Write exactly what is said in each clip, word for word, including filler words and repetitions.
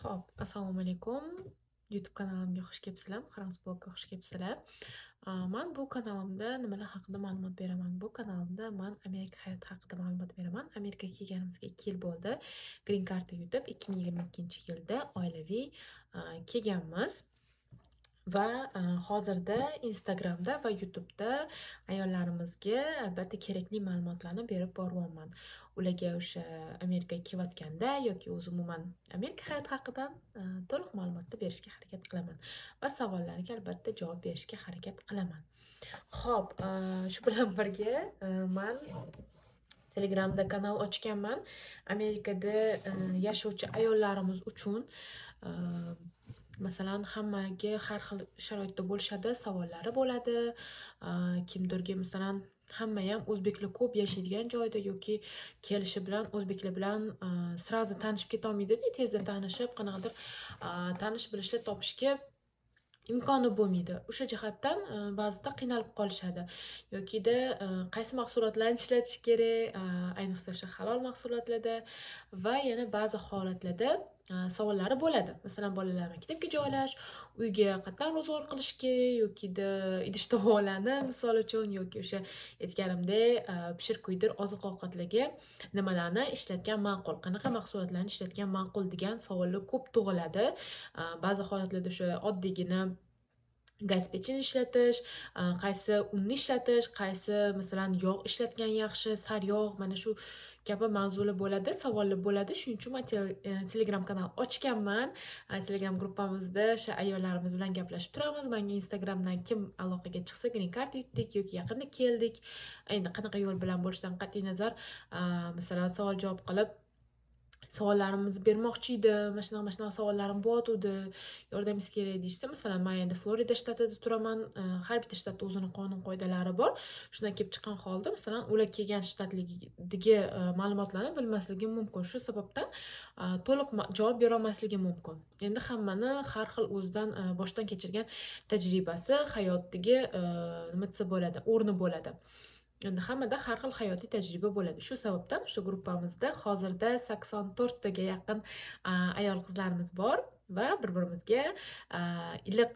Xo'p, assalomu alaykum. YouTube kanalimga xush kelibsizlar. Xarmsblogga xush kelibsizlar. A, Man bu kanalimda nimalar haqida ma'lumot beraman? Bu kanalimda man Amerika hayoti haqida ma'lumot beraman. Amerikaga kelganimizga ikki yil bo'ldi. Green Card'ni yutib, ikki ming yigirma ikkinchi yilda oilaviy a, kelganmiz. Va a, hozirda Instagramda va YouTube'da ayollarimizga albatta kerakli ma'lumotlarni berib boryapman. Ularga o'sha Amerikaga kelayotganda yoki o'zi umuman Amerika hayoti haqida a, to'liq ma'lumotni berishga harakat qilaman va savollariga albatta javob berishga harakat qilaman. Xo'p, a, shu bilan birga a, man Telegramda kanal ochganman. Amerikada a, yashovchi ayollarimiz uchun a, masalan hammaga har xil sharoitda bo'lishadi, savollari bo'ladi. A, Kimdirga masalan hamma ham o'zbeklar ko'p yashaydigan joyda yoki kelishi bilan o'zbeklar bilan a, srazi tanishib keta olmaydi-da, tezda tanishib, qanaqadir a, tanish bilishlar topishga imkoni bo'lmaydi. O'sha jihatdan a, ba'zida qiynalib qolishadi. Yokida a, qaysi mahsulotlarni ishlatish kerak, a, ayniqsa o'sha halol mahsulotlarda va yana ba'zi holatlarda a, savollari bo'ladi. Masalan, bolalar maktabga joylash, uyga qatdan ro'zg'or qilish kerak yokida idish tovoqlarni misol uchun yoki o'sha aytganimdek a, pishir-kuydir oziq-ovqatlarga nimalarni ishlatgan ma'qul, qanaqa mahsulotlarni ishlatgan ma'qul degan savollar ko'p tug'iladi. A, Ba'zi holatlarda o'sha oddiygina gaz pechin ishlatish, a, qaysi unni ishlatish, qaysi masalan yog' ishlatgan yaxshi, saryog', mana shu kabi mavzular bo'ladi, savollar bo'ladi. Shuning uchun men te- e, Telegram kanal ochganman. A, Telegram gruppamizda o'sha ayollarimiz bilan gaplashib turamiz. Menga Instagramdan kim aloqaga chiqsa, green card yutdik yoki yaqinda keldik. Endi qanaqa yo'l bilan bo'lishidan qat'iy nazar, a, masalan savol javob qilib savollarimizni bermoqchi edi, mana shunaqa mana shunaqa savollarim bor-edi, yordamingiz kerak deyishsa, masalan, men endi Florida shtatida turaman, a, har bitta shtatda o'zini qonun qoidalari bor. Shundan kelib chiqqan holda, masalan, ular kelgan shtatligidagi a, ma'lumotlarni bilmasligim mumkin. Shu sababdan a, to'liq ma- javob bera olmasligim mumkin. Endi hammani har xil o'zidan a, boshdan kechirgan tajribasi, hayotdagi a, nima desa bo'ladi, o'rni bo'ladi. Endi hammada har xil hayotiy tajriba bo'ladi. Shu sababdan shu gruppamizda hozirda sakson to'rttaga yaqin a, ayol qizlarimiz bor va bir-birimizga a, iliq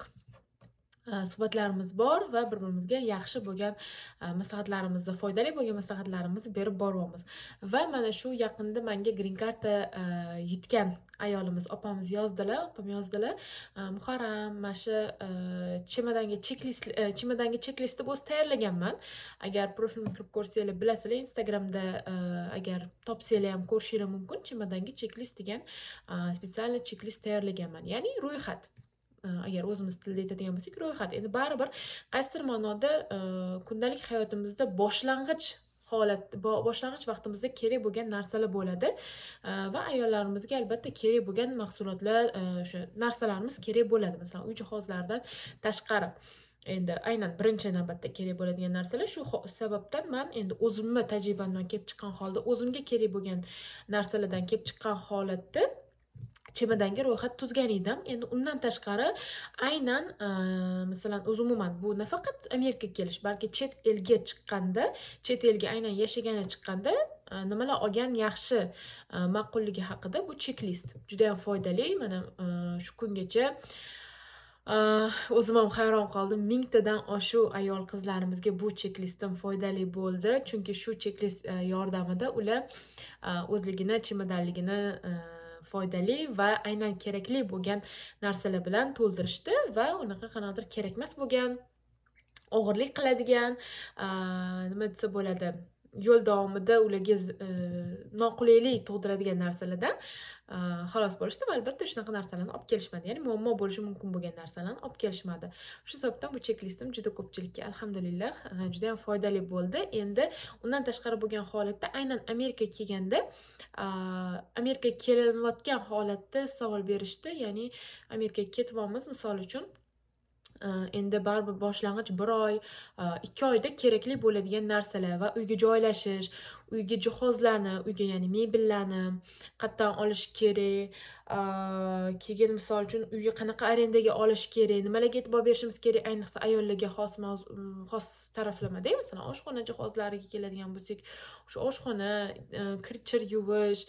a, suhbatlarimiz bor va bir-birimizga yaxshi bo'lgan a, maslahatlarimizni, foydali bo'lgan maslahatlarimizni berib boryapmiz. Va mana shu yaqinda menga green card'a a, yutgan ayolimiz, opamiz yozdilar, opam yozdilar. A, Muharram, mana shu a, chemadanga checklist a, chemadanga checklist deb o'zi tayyorlaganman. Agar profilimni kirib ko'rsanglar bilasizlar, Instagramda a, agar topsanglar ham ko'rishingiz mumkin. Chemadanga checklist degan a, spetsialniy checklist tayyorlaganman. Ya'ni ro'yxat. A, Agar o'zimiz tilida aytadigan bo'lsak, ro'yxat. Endi baribir qaysidir ma'noda a, kundalik hayotimizda boshlang'ich holat bo- boshlang'ich vaqtimizda kerak bo'lgan narsalar bo'ladi. A, va ayollarimizga albatta kerak bo'lgan mahsulotlar, a, o'sha narsalarimiz kerak bo'ladi. Masalan, uy jihozlaridan tashqari. Endi aynan birinchi navbatda kerak bo'ladigan narsalar shu ho- sababdan man endi o'zimni tajribamdan kelib chiqqan holda o'zimga kerak bo'lgan narsalardan kelib chiqqan holatda chemadanga ro'yxat tuzgan edim. Endi undan tashqari aynan a, masalan o'zi umuman bu nafaqat Amerikaga kelish, balki chet elga chiqqanda, chet elga aynan yashagani chiqqanda a, nimalar olgan yaxshi a, ma'qulligi haqida bu checklist juda ham foydali. Mana a, shu kungacha a, o'zim ham hayron qoldim. Mingtadan oshuv ayol qizlarimizga bu checklistim foydali bo'ldi. Chunki shu checklist a, yordamida ular a, o'zligini chemodanligini a, foydali va aynan kerakli bo'lgan narsalar bilan to'ldirishdi va unaqa qanaqadir kerak emas bo'lgan, og'irlik qiladigan, a, nima desa bo'ladi, yo'l davomida ularga z- a, noqulaylik tug'diradigan narsalardan a, xalos bo'lishdi va albatta shunaqa narsalarni olib kelishmadi. Ya'ni muammo bo'lishi mumkin bo'lgan narsalarni olib kelishmadi. Shu sababdan bu checklistim juda ko'pchilikka alhamdulillah a, juda ham foydali bo'ldi. Endi undan tashqari bo'lgan holatda aynan Amerikaga kelganda a, Amerikaga kelayotgan holatda savol berishdi. Ya'ni Amerikaga ketyapmiz misol uchun. Endi baribir boshlang'ich bir oy, ikki oyda kerakli bo'ladigan narsalar va uyga joylashish, uyga jihozlarni, uyga ya'ni mebellarni qayerdan olish kerak, keyin misol uchun uyga qanaqa arendaga olish kerak, nimalarga e'tibor berishimiz kerak, ayniqsa ayollarga xos xos taraflamada, masalan, oshxona jihozlariga keladigan bo'lsak, o'sha oshxona, kir yuvish,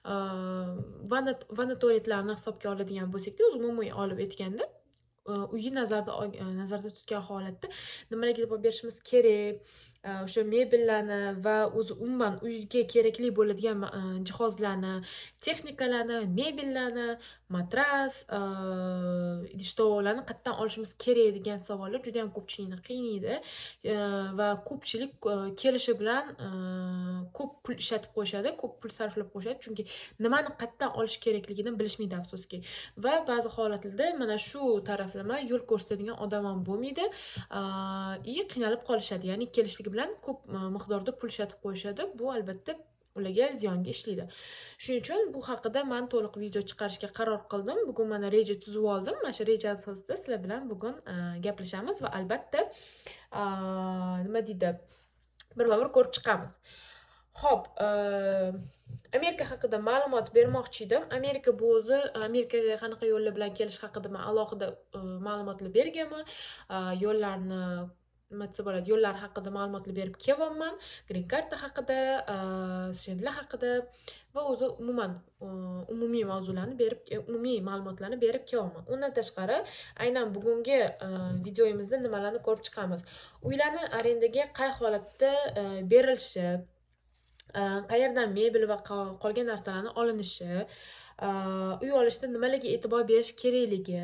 vanna vanna tualetlarni hisobga oladigan bo'lsak-da, o'zi umumiy olib aytganda uyni nazarda nazarda tutgan holatda nimalarga e'tibor berishimiz kerak, o'sha mebellarni va o'zi umuman uyga kerakli bo'ladigan jihozlarni, texnikalarni, mebellarni, matras, idish-tovoqlarni qayerdan olishimiz kerak degan savollar juda ham ko'pchilikni qiynaydi va ko'pchilik kelishi bilan ko'p pul ishlatib qo'yishadi, ko'p pul sarflab qo'yishadi, chunki nimani qayerdan olish kerakligini bilishmaydi afsuski. Va ba'zi holatlarda mana shu taraflama yo'l ko'rsatadigan odam ham bo'lmaydi, и qiynalib qolishadi. Ya'ni kelishligi bilan ko'p miqdorda pul ishlatib qo'yishadi. Bu albatta ularga ziyonga ishlaydi. Shuning uchun bu haqida men to'liq video chiqarishga qaror qildim. Bugun mana reja tuzib oldim. Mana shu reja asosida sizlar bilan bugun gaplashamiz va albatta nima deydi, birma-bir ko'rib chiqamiz. Xo'p, Amerika haqida ma'lumot bermoqchi edim. Amerika bu o'zi Amerikaga qanaqa yo'llar bilan kelish haqida men alohida ma'lumotlar berganman. Yo'llarni nima desa bo'ladi, yo'llar haqida ma'lumotlar berib kelyapman. Green karta haqida, studentlar haqida va o'zi umuman umumiy mavzularni berib, umumiy ma'lumotlarni berib kelyapman. Undan tashqari, aynan bugungi videomizda nimalarni ko'rib chiqamiz. Uylarni arendaga qay holatda berilishi, qayerdan mebel va qolgan narsalarni olinishi, uy olishda nimalarga e'tibor berish kerakligi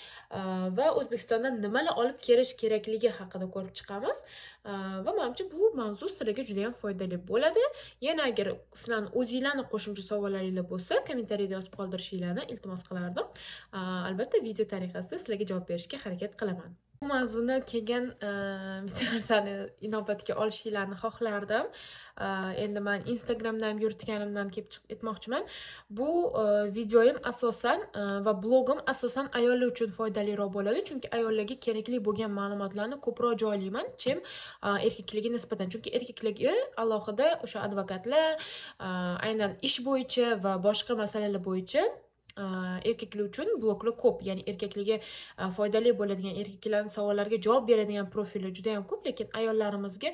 va O'zbekistondan nimalar olib kelish kerakligi haqida ko'rib chiqamiz. Va menimcha bu mavzu sizlarga juda ham foydali bo'ladi. Yana agar sizlarning o'zingizlarni qo'shimcha savollaringiz bo'lsa, kommentariyada yozib qoldirishinglarni iltimos qilardim. Albatta video tariqasida sizlarga javob berishga harakat qilaman. Bu mavzuni kelgan bitta narsani inobatga olishinglarni xohlardim. Endi men Instagramdan yuritganimdan kelib chiqib aytmoqchiman. Bu videoyim asosan va blogim asosan ayollar uchun foydaliroq bo'ladi, chunki ayollarga kerakli bo'lgan ma'lumotlarni ko'proq joylayman, chem erkaklarga nisbatan. Chunki erkaklarga alohida o'sha advokatlar, aynan ish bo'yicha va boshqa masalalar bo'yicha erkaklar uchun bloglar ko'p. Ya'ni erkaklarga foydali bo'ladigan, erkaklarning savollariga javob beradigan profillar juda ham ko'p, lekin ayollarimizga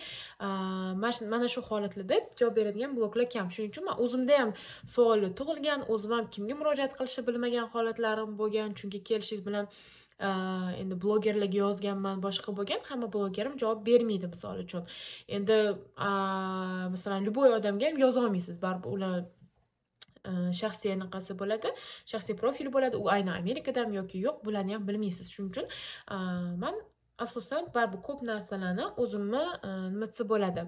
mana shu holatlarda javob beradigan bloglar kam. Shuning uchun men o'zimda ham savollar tug'ilgan, o'zim ham kimga murojaat qilishni bilmagan holatlarim bo'lgan, chunki kelishingiz bilan endi blogerlarga yozganman, boshqa bo'lgan, hamma blogerim javob bermaydi misol uchun. Endi masalan, любой odamga ham yoza olmaysiz, baribir ular shaxsiy anaqasi bo'ladi, shaxsiy profil bo'ladi, u aynan Amerikadami yoki yo'q, bularni ham bilmaysiz. Shuning uchun men asosan baribir ko'p narsalarni o'zimni nima desa bo'ladi,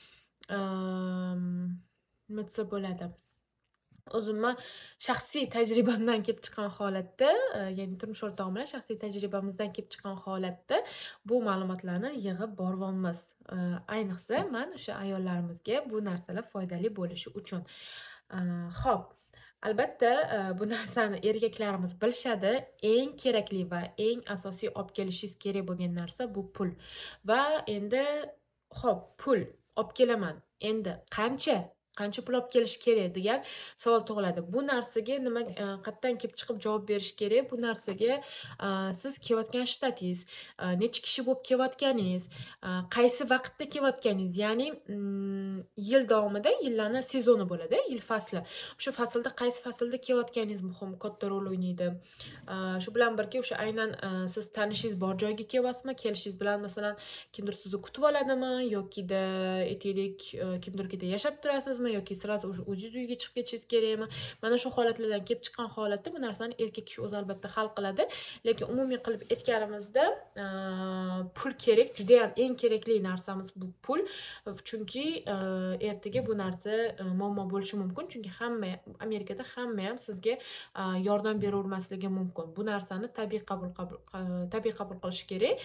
nima desa bo'ladi, o'zimni shaxsiy tajribamdan kelib chiqqan holatda, ya'ni turmush o'rtog'im bilan shaxsiy tajribamizdan kelib chiqqan holatda bu ma'lumotlarni yig'ib boryapmiz. Ayniqsa men o'sha ayollarimizga bu narsalar foydali bo'lishi uchun. Xo'p, albatta bu narsani erkaklarimiz bilishadi. Eng kerakli va eng asosiy olib kelishingiz kerak bo'lgan narsa bu pul. Va endi xo'p, pul olib kelaman. Endi qancha qancha pul olib kelish kerak degan savol tug'iladi. Bu narsaga nima qayerdan kelib chiqib javob berish kerak? Bu narsaga siz kelayotgan shtatingiz, necha kishi bo'lib kelayotganingiz, qaysi vaqtda kelayotganingiz, ya'ni yil davomida yillarning sezoni bo'ladi, yil fasli. O'sha faslda qaysi faslda kelayotganingiz muhim, katta rol o'ynaydi. Shu bilan birga o'sha aynan siz tanishingiz bor joyga kelyapsizmi? Kelishingiz bilan masalan kimdir sizni kutib oladimi yokida aytaylik kimdirkida yashab turasizmi yoki sirazi o'zingiz uyga chiqib ketishingiz kerakmi? Mana shu holatlardan kelib chiqqan holatda bu narsani erkak kishi o'zi albatta hal qiladi. Lekin umumiy qilib aytganimizda pul kerak, juda ham eng kerakli narsamiz bu pul. Chunki ertaga bu narsa muammo bo'lishi mumkin. Chunki hamma Amerikada hamma ham sizga yordam beravermasligi mumkin. Bu narsani tabiiy qabul qabul tabiiy qabul qilish kerak.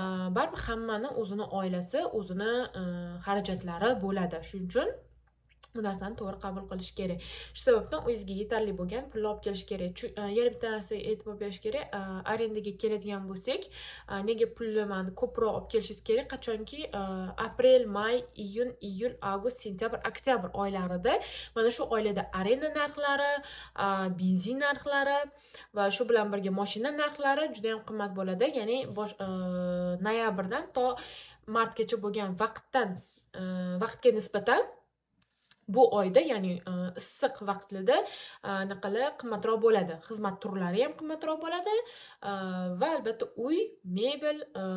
Baribir hammani o'zini oilasi, o'zini xarajatlari bo'ladi. Shuning uchun bu narsani to'g'ri qabul qilish kerak. Shu sababdan o'zingizga yetarli bo'lgan pulni olib kelish kerak. Yana bitta narsaga e'tibor berish kerak. Arendaga keladigan bo'lsak, nega pulni mana ko'proq olib kelishingiz kerak? Qachonki aprel, may, iyun, iyul, avgust, sentyabr, oktyabr oylarida mana shu oylarda arenda narxlari, benzin narxlari va shu bilan birga mashina narxlari juda ham qimmat bo'ladi. Ya'ni noyabrdan to martgacha bo'lgan vaqtdan vaqtga nisbatan bu oyda, ya'ni issiq vaqtlarda naqala qimmatroq bo'ladi. Xizmat turlari ham qimmatroq bo'ladi va albatta uy, mebel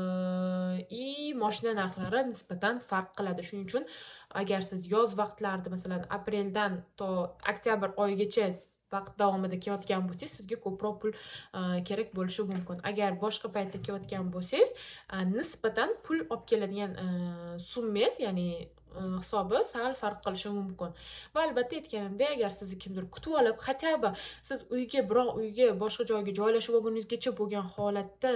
и mashina narxlari nisbatan farq qiladi. Shuning uchun agar siz yoz vaqtlarida, masalan, apreldan to oktyabr oyigacha vaqt davomida kelayotgan bo'lsangiz, sizga ko'proq pul kerak bo'lishi mumkin. Agar boshqa paytda kelayotgan bo'lsangiz, nisbatan pul olib keladigan summangiz, ya'ni hisobi sal farq qilishi mumkin. Va albatta aytganimdek, agar sizni kimdir kutib olib, hatto siz uyga, biroq uyga, boshqa joyga joylashib olguningizgacha bo'lgan holatda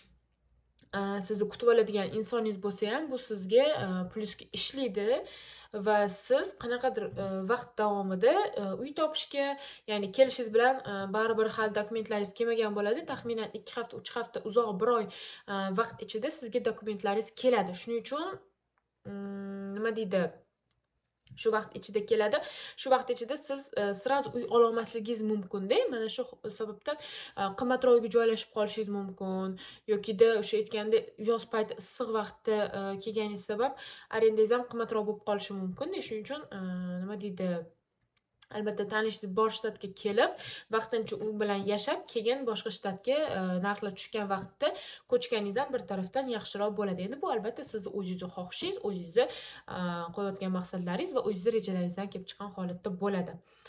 sizni kutib oladigan insoningiz bo'lsa ham, bu sizga plyusga ishlaydi va siz qanaqadir vaqt davomida uy topishga, ya'ni kelishingiz bilan baribir hali dokumentlaringiz kelmagan bo'ladi. Taxminan ikki hafta, uch hafta, uzoq bir oy vaqt ichida sizga dokumentlaringiz keladi. Shuning uchun nima deydi? Shu vaqt ichida keladi. Shu vaqt ichida siz sirazu uy ola olmasligingiz mumkin-da. Mana shu sababdan qimmatroq uyga joylashib qolishingiz mumkin yokida o'sha aytgandek yoz payti issiq vaqtda kelganingiz sabab arendangiz ham qimmatroq bo'lib qolishi mumkin-da. Shuning uchun nima deydi? Albatta tanishingiz bor shtatga kelib, vaqtincha u bilan yashab, keyin boshqa shtatga narxlar tushgan vaqtda ko'chganingiz ham bir tarafdan yaxshiroq bo'ladi. Endi bu albatta sizning o'zingizning xohishingiz, o'zingizning qo'yayotgan maqsadlaringiz va o'zingizning rejalaringizdan kelib chiqqan holatda bo'ladi.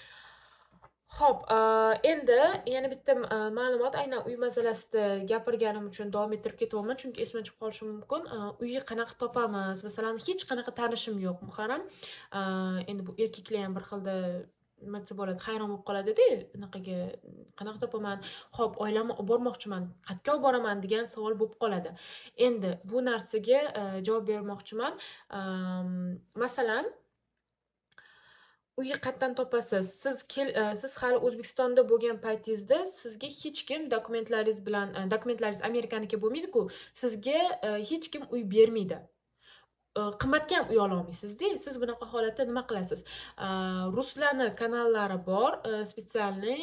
Xo'p, endi yana bitta ma'lumot, aynan uy masalasida gapirganim uchun davom ettirib ketaman, chunki esimdan chiqib qolishi mumkin. Uyni qanaqa topamiz? Masalan, hech qanaqa tanishim yo'q, Muharram. Endi bu erkaklar ham bir xilda nima desa bo'ladi, hayron bo'lib qoladi-da, bunaqaga qanaqa topaman? Xo'p, oilamni olib bormoqchiman, qayerga olib boraman degan savol bo'lib qoladi. Endi bu narsaga javob bermoqchiman. Masalan, uyni qayerdan topasiz? Siz siz hali O'zbekistonda bo'lgan paytingizda sizga hech kim dokumentlaringiz bilan, dokumentlaringiz Amerikaniki bo'lmaydi-ku, sizga hech kim uy bermaydi. Qimmatga ham uy ola olmaysiz-da. Siz bunaqa holatda nima qilasiz? Ruslarning kanallari bor, spetsialniy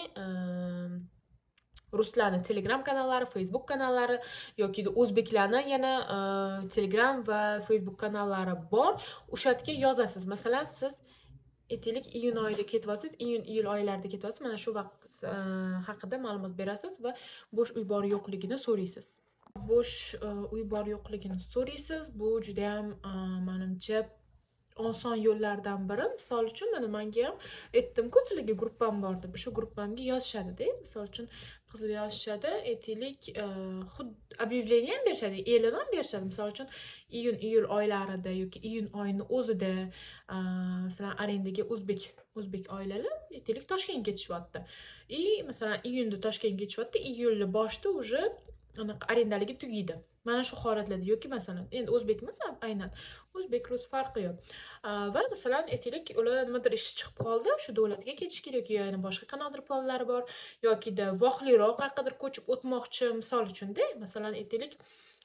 ruslarning Telegram kanallari, Facebook kanallari yoki o'zbeklarning yana Telegram va Facebook kanallari bor. O'sha yerga yozasiz. Masalan, siz aytaylik iyun oyida ketyapsiz, iyun iyul oylarida ketyapsiz. Mana shu vaqt haqida ma'lumot berasiz va bo'sh uy bor yo'qligini so'raysiz. Bo'sh uy bor yo'qligini so'raysiz. Bu juda ham menimcha oson yo'llardan biri. Misol uchun mana menga ham aytdim-ku, sizlarga gruppam bor deb. O'sha gruppamga yozishadi-da. Misol uchun qizlar yozishadi, aytaylik, xuddi объявление ham berishadi, e'lon ham berishadi. Misol uchun iyun iyul oylarida yoki iyun oyining o'zida masalan arendaga o'zbek o'zbek oilalar aytaylik Toshkentga ketishyapti. И masalan iyunda Toshkentga ketishyapti, iyulning boshida уже anaqa arendaligi tugaydi. Mana shu holatlarda yoki masalan endi o'zbek emas, aynan o'zbek rus farqi yo'q. Va masalan aytaylik ular nimadir ishi chiqib qoldi, shu davlatga ketish kerak yoki yana boshqa qanaqadir planlari bor yokida vohliroq qayergadir ko'chib o'tmoqchi, misol uchun-da. Masalan aytaylik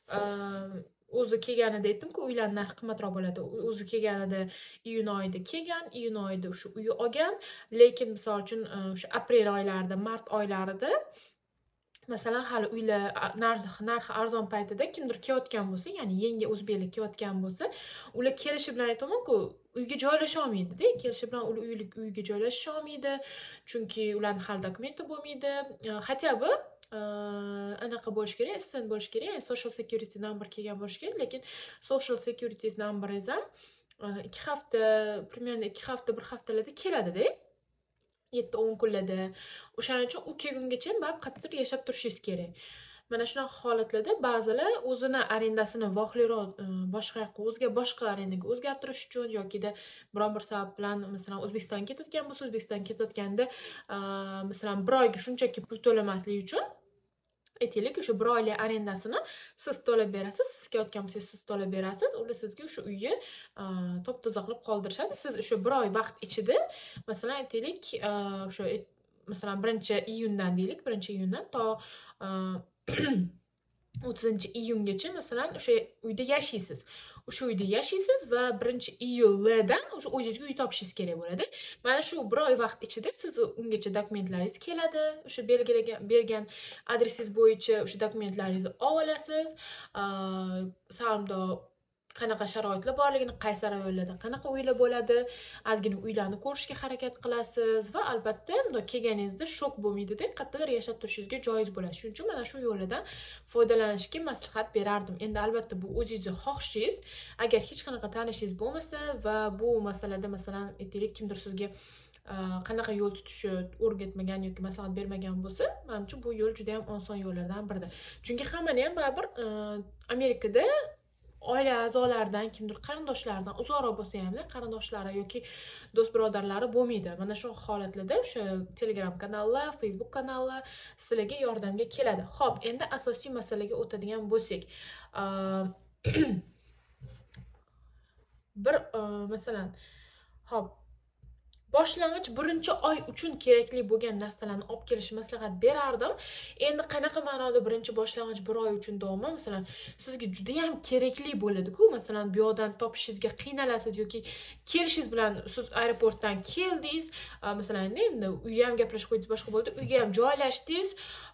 o'zi kelganida aytdim-ku, uylar narxi qimmatroq bo'ladi. O'zi kelganida iyun oyida kelgan, iyun oyida shu uyni olgan, lekin misol uchun o'sha aprel oylarida, mart oylarida masalan hali uylar narxi narxi arzon paytida kimdir kelayotgan bo'lsa, ya'ni yangi o'zbeklar kelayotgan bo'lsa, ular kelishi bilan aytaman-ku, uyga joylasha olmaydi-da. Kelishi bilan ular uyga joylasha olmaydi, chunki ularning hali dokumenti bo'lmaydi. Hatto bu anaqa bo'lish kerak, assistant bo'lish kerak, ya'ni social security number kelgan bo'lish kerak, lekin social security numberingiz ham ikki hafta, примерно ikki hafta, bir haftalarda keladi-da. yetti o'n kunlarda. O'shaning uchun u kelgungacha baribir qayerdir yashab turishingiz kerak. Mana shunaqa holatlarda ba'zilar o'zini arendasini vohliroq boshqa yoqqa, o'ziga boshqa arendaga o'zgartirish uchun yokida biron bir sabab bilan masalan O'zbekistonga ketayotgan bo'lsa, O'zbekistonga ketayotganda masalan bir oyga shunchaki pul to'lamaslik uchun aytaylik, o'sha bir oylik arendasini siz to'lab berasiz. Siz ketayotgan bo'lsangiz, siz to'lab berasiz. Ular sizga o'sha uyni top-toza qilib qoldirishadi. Siz o'sha bir oy vaqt ichida, masalan, aytaylik, o'sha masalan birinchi iyundan deylik, birinchi iyundan to o'ttizinchi iyungacha masalan o'sha uyda yashaysiz. O'sha uyda yashaysiz va birinchi iyuldan o'sha o'zingizga uy topishingiz kerak bo'ladi. Mana shu bir oy vaqt ichida siz ungacha dokumentlaringiz keladi. O'sha belgilagan bergan adresingiz bo'yicha o'sha dokumentlaringizni olasiz. Samdo qanaqa sharoitlar borligini, qaysi rayonlarda qanaqa uylar bo'ladi, ozgina uylarni ko'rishga harakat qilasiz va albatta bundoq kelganingizda shok bo'lmaydi-da, qayerdadir yashab turishingizga joiz bo'ladi. Shuning uchun mana shu yo'ldan foydalanishga maslahat berardim. Endi albatta bu o'zingizning xohishingiz. Agar hech qanaqa tanishingiz bo'lmasa va bu masalada masalan aytaylik kimdir sizga qanaqa yo'l tutishni o'rgatmagan yoki maslahat bermagan bo'lsa, menimcha bu yo'l juda ham oson yo'llardan biridir. Chunki hammani ham baribir Amerikada oila a'zolaridan, kimdir qarindoshlaridan uzoqroq bo'lsa hamda qarindoshlari yoki do'st birodarlari bo'lmaydi. Mana shu holatlarda o'sha Telegram kanallar, Facebook kanallar sizlarga yordamga keladi. Xo'p, endi asosiy masalaga o'tadigan bo'lsak, bir masalan, xo'p, boshlang'ich birinchi oy uchun kerakli bo'lgan narsalarni olib kelishni maslahat berardim. Endi qanaqa ma'noda birinchi boshlang'ich bir oy uchun deyapman? Masalan, sizga juda ham kerakli bo'ladi-ku, masalan, bu yoqdan topishingizga qiynalasiz yoki kelishingiz bilan siz aeroportdan keldingiz, masalan, endi uyga ham gaplashib qo'ydingiz, boshqa bo'ldi, uyga ham joylashdingiz,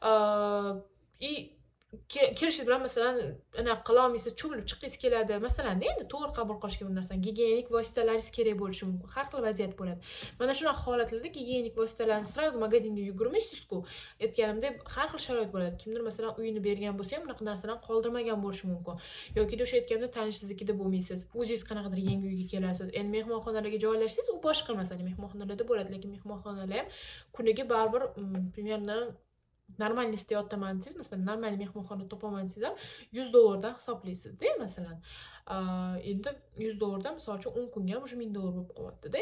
и kelishingiz bilan masalan anaqa qila olmaysiz, cho'milib chiqqingiz keladi. Masalan, endi to'g'ri qabul qilishga bu narsani gigiyenik vositalaringiz kerak bo'lishi mumkin. Har xil vaziyat bo'ladi. Mana shunaqa holatlarda gigiyenik vositalarni sразу magazinga yugurmaysiz-ku. Aytganimdek, har xil sharoit bo'ladi. Kimdir masalan uyini bergan bo'lsa ham bunaqa narsalarni qoldirmagan bo'lishi mumkin. Yoki o'sha aytganimdek tanishingiznikida bo'lmaysiz. O'zingiz qanaqadir yangi uyga kelasiz. Endi mehmonxonalarga joylashsangiz, u boshqa masala. Mehmonxonalarda bo'ladi, lekin mehmonxonalar ham kuniga baribir примерно normalni istayotgaman desangiz, masalan, normal mehmonxona topaman desangiz ham yuz dollardan hisoblaysiz-da, masalan. Endi yuz dollardan misol uchun o'n kunga ham уже ming dollar bo'lib qolyapti-da.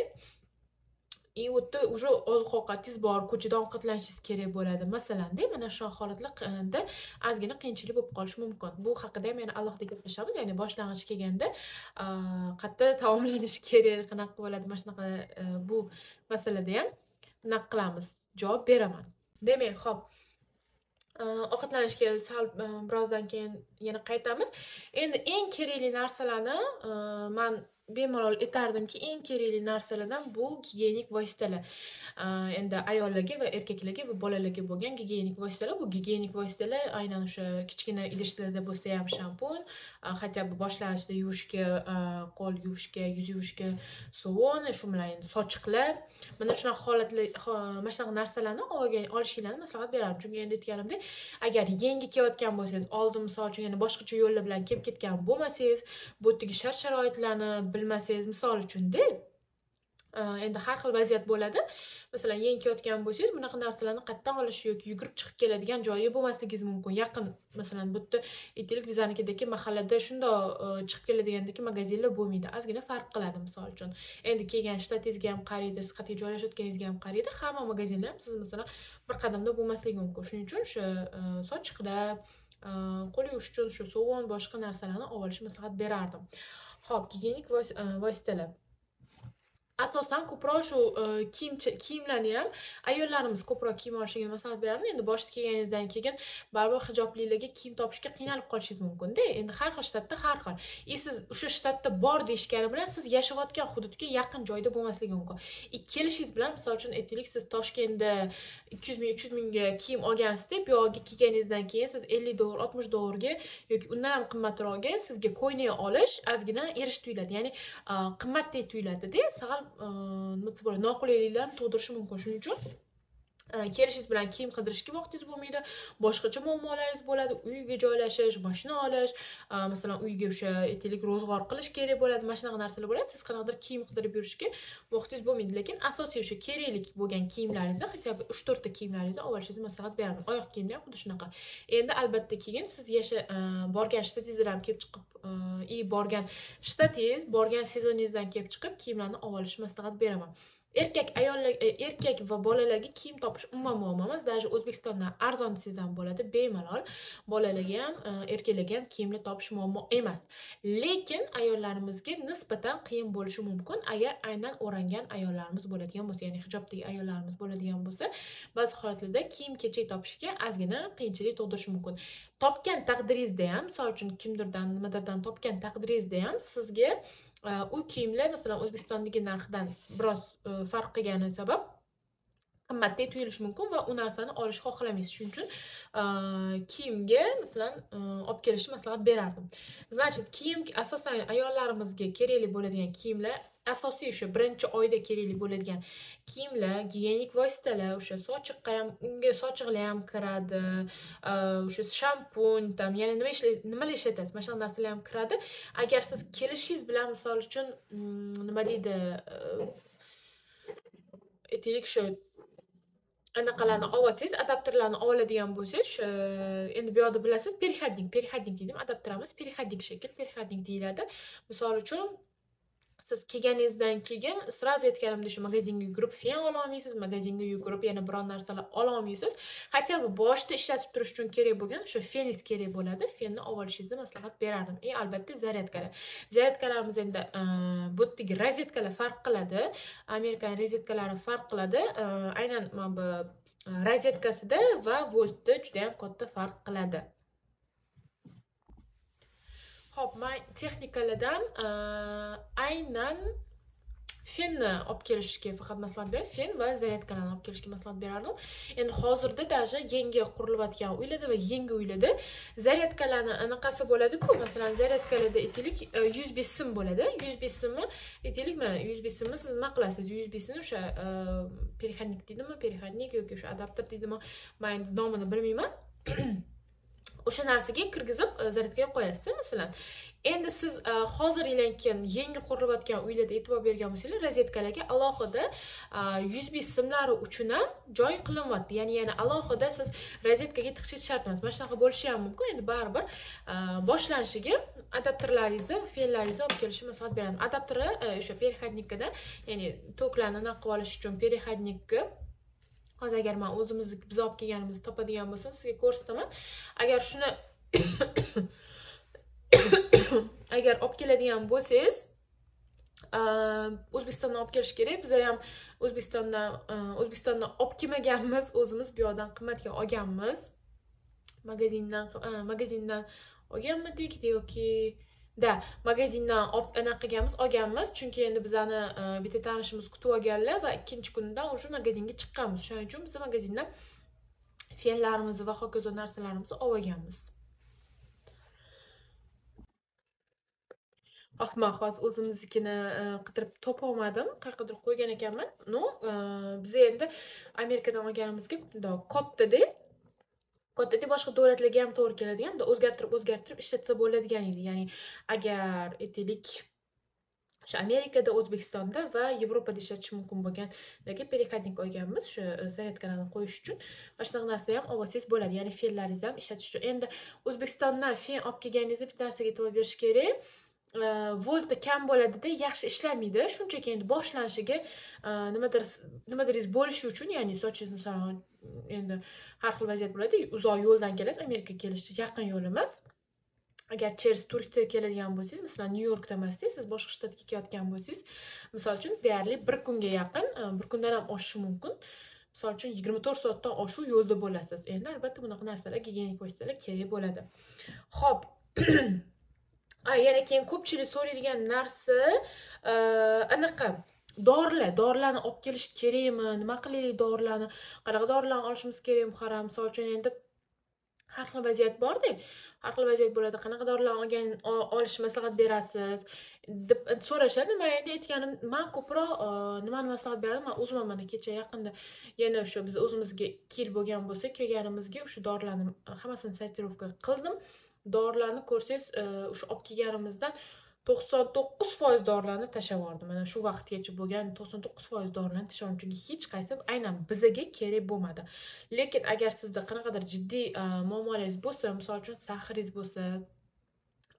И o'tda уже oziq-ovqatingiz bor, ko'chada ovqatlanishingiz kerak bo'ladi. Masalan-da, mana shu holatlarda ozgina qiyinchilik bo'lib qolishi mumkin. Bu haqida ham yana alohida gaplashamiz. Ya'ni boshlang'ich kelganda qayerda taomlanish kerak, qanaqa bo'ladi, mana shunaqa bu masalada ham naq qilamiz, javob beraman. Demak, xo'p, ovqatlanishga sal birozdan keyin yana qaytamiz. Endi eng kerakli narsalarni men bemalol aytardimki, eng kerakli narsalardan bu gigiyenik vositalar. Endi ayollarga va erkaklarga va bolalarga bo'lgan gigiyenik vositalar. Bu gigiyenik vositalar aynan o'sha kichkina idishlarda bo'lsa ham shampun, хотя бы boshlang'ich yuvishga, qo'l yuvishga, yuz yuvishga sovun, shu bilan sochiqlar. Mana shunaqa holatlar, mana shunaqa narsalarni olishinglarni maslahat berardim. Chunki endi aytganimdek, agar yangi kelayotgan bo'lsangiz, oldin misol uchun yana boshqacha yo'llar bilan kelib ketgan bo'lmasangiz, bu yerdagi shart-sharoitlarni bilmasangiz, misol uchun-da, endi har xil vaziyat bo'ladi. Masalan, yangi kelayotgan bo'lsangiz, bunaqa narsalarni qayerdan olish yoki yugurib chiqib keladigan joyi bo'lmasligingiz mumkin. Yaqin, masalan, bu yerda aytaylik, bizanikidagi mahallada shundoq chiqib keladigandagi magazinlar bo'lmaydi. Ozgina farq qiladi, misol uchun. Endi kelgan shtatingizga ham qaraydi, siz qayerga joylashayotganingizga ham qaraydi. Hamma magazinlar ham siz masalan bir qadamda bo'lmasligi mumkin. Shuning uchun o'sha sochiqlar, qo'l yuvish uchun shu sovun, boshqa narsalarni olib olishni maslahat berardim. Xo'p, gigiyenik vositalar. Asosan ko'proq shu kiyim kiyimlarni ham ayollarimiz ko'proq kiyim olishiga maslahat berardim. Endi boshida kelganingizdan keyin baribir hijoblilarga kiyim topishga qiynalib qolishingiz mumkin-da. Endi har xil shtatda har xil. И siz o'sha shtatda bor deyishgani bilan siz yashayotgan hududga yaqin joyda bo'lmasligi mumkin. И kelishingiz bilan misol uchun aytaylik, siz Toshkentda ikki yuz ming, uch yuz mingga kiyim olgansizda, bu yoqqa kelganingizdan keyin siz ellik dollar, oltmish dollarga yoki undan ham qimmatroqga sizga ko'ylak olish ozgina erish tuyuladi. Ya'ni qimmatdek tuyuladi-da. Nima bo'ladi, noqulayliklarni tug'dirishi mumkin. Shuning uchun kelishingiz bilan kiyim qidirishga vaqtingiz bo'lmaydi, boshqacha muammolaringiz bo'ladi, uyga joylashish, mashina olish, masalan, uyga o'sha aytaylik ro'zg'or qilish kerak bo'ladi, mana shunaqa narsalar bo'ladi. Siz qanaqadir kiyim qidirib yurishga vaqtingiz bo'lmaydi, lekin asosiy o'sha kerakli bo'lgan kiyimlaringizni, hatto uch to'rtta kiyimlaringizni olib olishingizni maslahat beraman. Oyoq kiyimlar ham xuddi shunaqa. Endi albatta keyin siz yasha borgan shtatingizdan ham kelib chiqib, i borgan shtatingiz, borgan sezoningizdan kelib chiqib kiyimlarni olib olishni maslahat beraman. erkak ayollar e, erkak va bolalarga kiyim topish umuman muammo emas. Даже O'zbekistondan arzon desangiz ham bo'ladi, bemalol bolalarga ham, e, erkaklarga ham kiyimlar topish muammo emas. Lekin ayollarimizga nisbatan qiyin bo'lishi mumkin agar aynan o'rangan ayollarimiz bo'ladigan bo'lsa, ya'ni hijobdagi ayollarimiz bo'ladigan bo'lsa, ba'zi holatlarda kiyim-kechak topishga ozgina qiyinchilik tug'dirishi mumkin. Topgan taqdiringizda ham, misol uchun kimdirdan, nimadirdan topgan taqdiringizda ham sizga u kiyimlar masalan O'zbekistondagi narxidan biroz farq qilgani sabab qimmatdek tuyulishi mumkin va u narsani olishni xohlamaysiz. Shuning uchun kiyimga masalan olib kelishni maslahat berardim. Значит, kiyim asosan ayollarimizga kerakli bo'ladigan kiyimlar asosiy o'sha birinchi oyda kerakli bo'ladigan kiyimlar, gigiyenik vositalar, o'sha sochiqqa ham, unga sochiqlar ham kiradi, o'sha shampun, tam yana nima nimalar ishlatasiz, mana shunaqa narsalar ham kiradi. Agar siz kelishingiz bilan misol uchun nima deydi, aytaylik shu anaqalarni olsangiz, adapterlarni oladigan bo'lsangiz, endi bu yoqda bilasiz, переходник, переходник deydimi, adapter emas, переходник shekil, переходник deyiladi. Misol uchun siz kelganingizdan keyin sразу aytganimdek shu magazinga yugurib fen ola olmaysiz, magazinga yugurib yana biron narsalar ola olmaysiz. Hatto boshida ishlatib turish uchun kerak bo'lgan shu feningiz kerak bo'ladi. Fenni olib olishingizni maslahat berardim. E albatta zaryadkalar. Zaryadkalarimiz endi bu yerdagi rozetkalar farq qiladi. Amerikan rozetkalari farq qiladi. Aynan mana bu rozetkasida va voltda juda ham katta farq qiladi. Hop, men texnikalardan aynan fenni olib kelishga faqat maslahat berardim. Fen va zaryadkalarni olib kelishga maslahat berardim. Endi hozirda даже yangi qurilayotgan uylarda va yangi uylarda zaryadkalarni anaqasi bo'ladi-ku, masalan, zaryadkalarda aytaylik yuz besh sim bo'ladi. yuz besh simni aytaylik, mana yuz besh simni siz nima qilasiz? yuz besh ni o'sha переходник deydimi, переходник yoki o'sha adapter deydimi, men nomini bilmayman. O'sha narsaga kirgizib zaryadkaga qo'yasiz, masalan. Endi siz hozir elangan yangi qurilayotgan uylarda e'tibor bergan bo'lsangiz, rozetkalarga alohida yuz besh simlari uchun ham joy qilinyapti. Ya'ni yana alohida siz rozetkaga tiqishingiz shart emas. Mana shunaqa bo'lishi ham mumkin. Endi baribir boshlanishiga adapterlaringizni, fenlaringizni olib kelishni maslahat beraman. Adapterni o'sha переходникda, ya'ni toklarni naqd qilib olish uchun переходникka hozir agar men o'zimizni biz olib kelganimizni topadigan bo'lsam, sizga ko'rsataman. Agar shuni agar olib keladigan bo'lsangiz, O'zbekistondan olib kelish kerak. Biz ham O'zbekistondan O'zbekistondan olib kelmaganmiz, o'zimiz bu yoqdan qimmatga olganmiz. Magazindan magazindan olganmidik yoki da magazindan anaqa qilganmiz, olganmiz. Chunki endi bizani bitta tanishimiz kutib olganlar va ikkinchi kundan o'sha magazinga chiqqanmiz. Shuning uchun biz magazindan fenlarimizni va hokazo narsalarimizni olganmiz. Ah, men hozir o'zimiznikini qidirib topa olmadim. Qayergadir qo'ygan ekanman. No, biz endi Amerikadan olganimizga katta-da katta boshqa davlatlarga ham to'g'ri keladigan, o'zgartirib o'zgartirib ishlatsa bo'ladigan edi. Ya'ni agar aytaylik shu Amerikada, O'zbekistonda va Yevropada ishlatish mumkin bo'lgan yoki переходник olganmiz shu zaryadkalarni qo'yish uchun. Mana shunaqa narsa ham olsangiz bo'ladi. Ya'ni fenlaringizni ham ishlatish uchun. Endi O'zbekistondan fen olib kelganingizda bitta narsaga e'tibor berish kerak. Volti kam bo'ladi-da, yaxshi ishlamaydi. Shunchaki endi boshlanishiga nimadir nimadaringiz bo'lishi uchun, ya'ni sochingiz masalan endi har xil vaziyat bo'ladi. Uzoq yo'ldan kelasiz, Amerikaga kelish yaqin yo'l emas. Agar через Turkiyaga keladigan bo'lsangiz, masalan, Nyu-Yorkda emasda, siz boshqa shtatga ketayotgan bo'lsangiz, misol uchun deyarli bir kunga yaqin, bir kundan ham oshishi mumkin. Misol uchun yigirma to'rt soatdan oshuv yo'lda bo'lasiz. Endi albatta bunaqa narsalar, gigiyenik vositalar kerak bo'ladi. Xo'p. Yana keyin ko'pchilik so'raydigan narsa anaqa dorilar, dorilarni olib kelish kerakmi? Nima qilaylik dorilarni? Qanaqa dorilarni olishimiz kerak muharram? Misol uchun endi har xil vaziyat bor-da. Har xil vaziyat bo'ladi. Qanaqa dorilarni olgan olish maslahat berasiz deb so'rashadi. Men endi aytganim, men ko'proq nimani maslahat beraman? Men o'zim mana kecha yaqinda yana o'sha biz o'zimizga kelib bo'lgan bo'lsa, kelganimizga o'sha dorilarni hammasini sortirovka qildim. Dorilarni ko'rsangiz, o'sha olib kelganimizdan to'qson to'qqiz foiz dorilarni tashlab yubordim. Mana shu vaqtgacha bo'lgan to'qson to'qqiz foiz dorilarni tashlab yubordim, chunki hech qaysi aynan bizga kerak bo'lmadi. Lekin agar sizda qanaqadir jiddiy muammolaringiz bo'lsa, misol uchun sahringiz bo'lsa,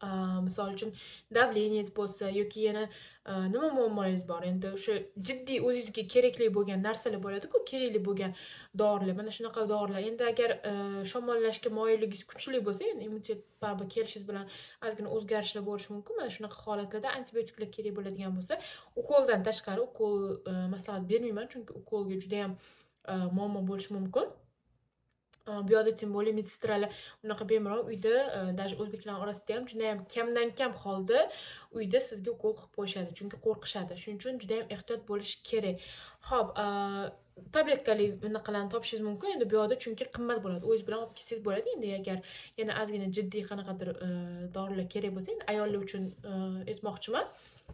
misol uchun davleniyaz bo'lsa yoki yana nima muammolaringiz bor, endi o'sha jiddiy o'zingizga kerakli bo'lgan narsalar bo'ladi-ku, kerakli bo'lgan dorilar, mana shunaqa dorilar. Endi agar shamollashga moyilligingiz kuchli bo'lsa, ya'ni immunitet baribir kelishingiz bilan ozgina o'zgarishlar bo'lishi mumkin. Mana shunaqa holatlarda antibiotiklar kerak bo'ladigan bo'lsa, ukoldan tashqari ukol maslahat bermayman, chunki ukolga juda ham muammo bo'lishi mumkin. Bu yerda tем более medsestralar unaqa bemalol uyda, даже o'zbeklar orasida ham juda ham kamdan kam holda uyda sizga ukol qilib qo'yishadi, chunki qo'rqishadi. Shuning uchun juda ham ehtiyot bo'lish kerak. Xo'p, tabletkali bunaqalarni topishingiz mumkin. Endi bu yerda chunki qimmat bo'ladi. O'zingiz bilan olib ketsangiz bo'ladi. Endi agar yana ozgina jiddiy qanaqadir dorilar kerak bo'lsa, endi ayollar uchun aytmoqchiman.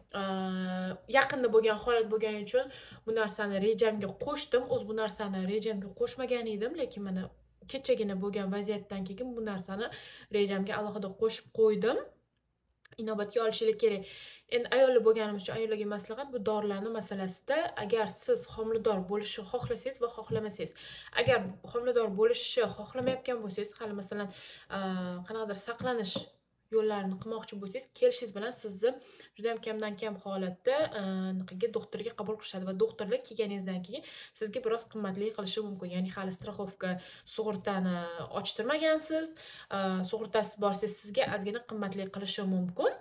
Yaqinda bo'lgan holat bo'lgani uchun bu narsani rejamga qo'shdim. O'z bu narsani rejamga qo'shmagan edim, lekin mana kechagina bo'lgan vaziyatdan keyin bu narsani rejamga alohida qo'shib qo'ydim. Inobatga olishingiz kerak. Endi ayollar bo'lganimiz uchun ayollarga maslahat, bu dorilarning masalasida agar siz homilador bo'lishni xohlasangiz va xohlamasangiz, agar homilador bo'lishni xohlamayotgan bo'lsangiz, hali masalan qanaqadir saqlanish yo'llarini qilmoqchi bo'lsangiz, kelishingiz bilan sizni juda ham kamdan kam holatda nimaga doktorga qabul qilishadi va doktorlar kelganingizdan keyin sizga biroz qimmatli qilishi mumkin. Ya'ni hali strixovka sug'urtani ochtirmagansiz, sug'urtasiz borsangiz sizga ozgina qimmatli qilishi mumkin.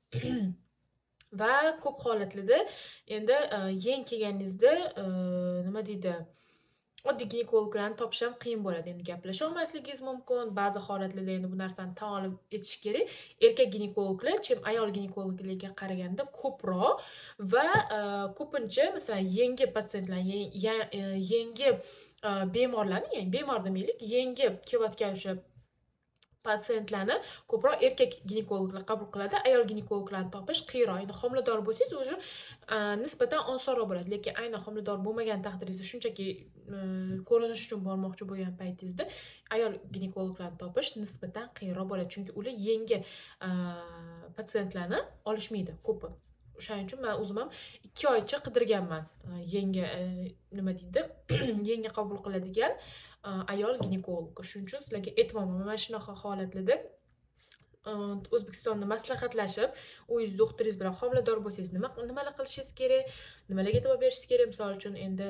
Va ko'p holatlarda endi yeng kelganingizda nima deydi, oddiy ginekologlarni topish ham qiyin bo'ladi. Endi gaplasha olmasligingiz mumkin. Ba'zi holatlarda endi bu narsani tan olib etish kerak. Erkak ginekologlar chem ayol ginekologlarga qaraganda ko'proq va ko'pincha masalan yangi patsientlar, yangi bemorlarni, ya'ni bemor demaylik, yangi kelayotgan o'sha patsientlarni ko'proq erkak ginekologlar qabul qiladi. Ayol ginekologlarni topish qiyinroq. Endi homilador bo'lsangiz, o'zi nisbatan osonroq bo'ladi, lekin aynan homilador bo'lmagan taqdiringizda shunchaki ko'rinish uchun bormoqchi bo'lgan paytingizda ayol ginekologlarni topish nisbatan qiyinroq bo'ladi, chunki ular yangi patsientlarni olishmaydi ko'pi. O'shaning uchun men o'zim ham ikki oycha qidirganman yangi nima deydi, yangi qabul qiladigan ayol ginekolog. Shuning uchun sizlarga aytmoqman, mana shunaqa holatlarda O'zbekistonda maslahatlashib, o'zingiz doktoringiz bilan homilador bo'lsangiz nima nimalar qilishingiz kerak, nimalarga e'tibor berishingiz kerak. Misol uchun endi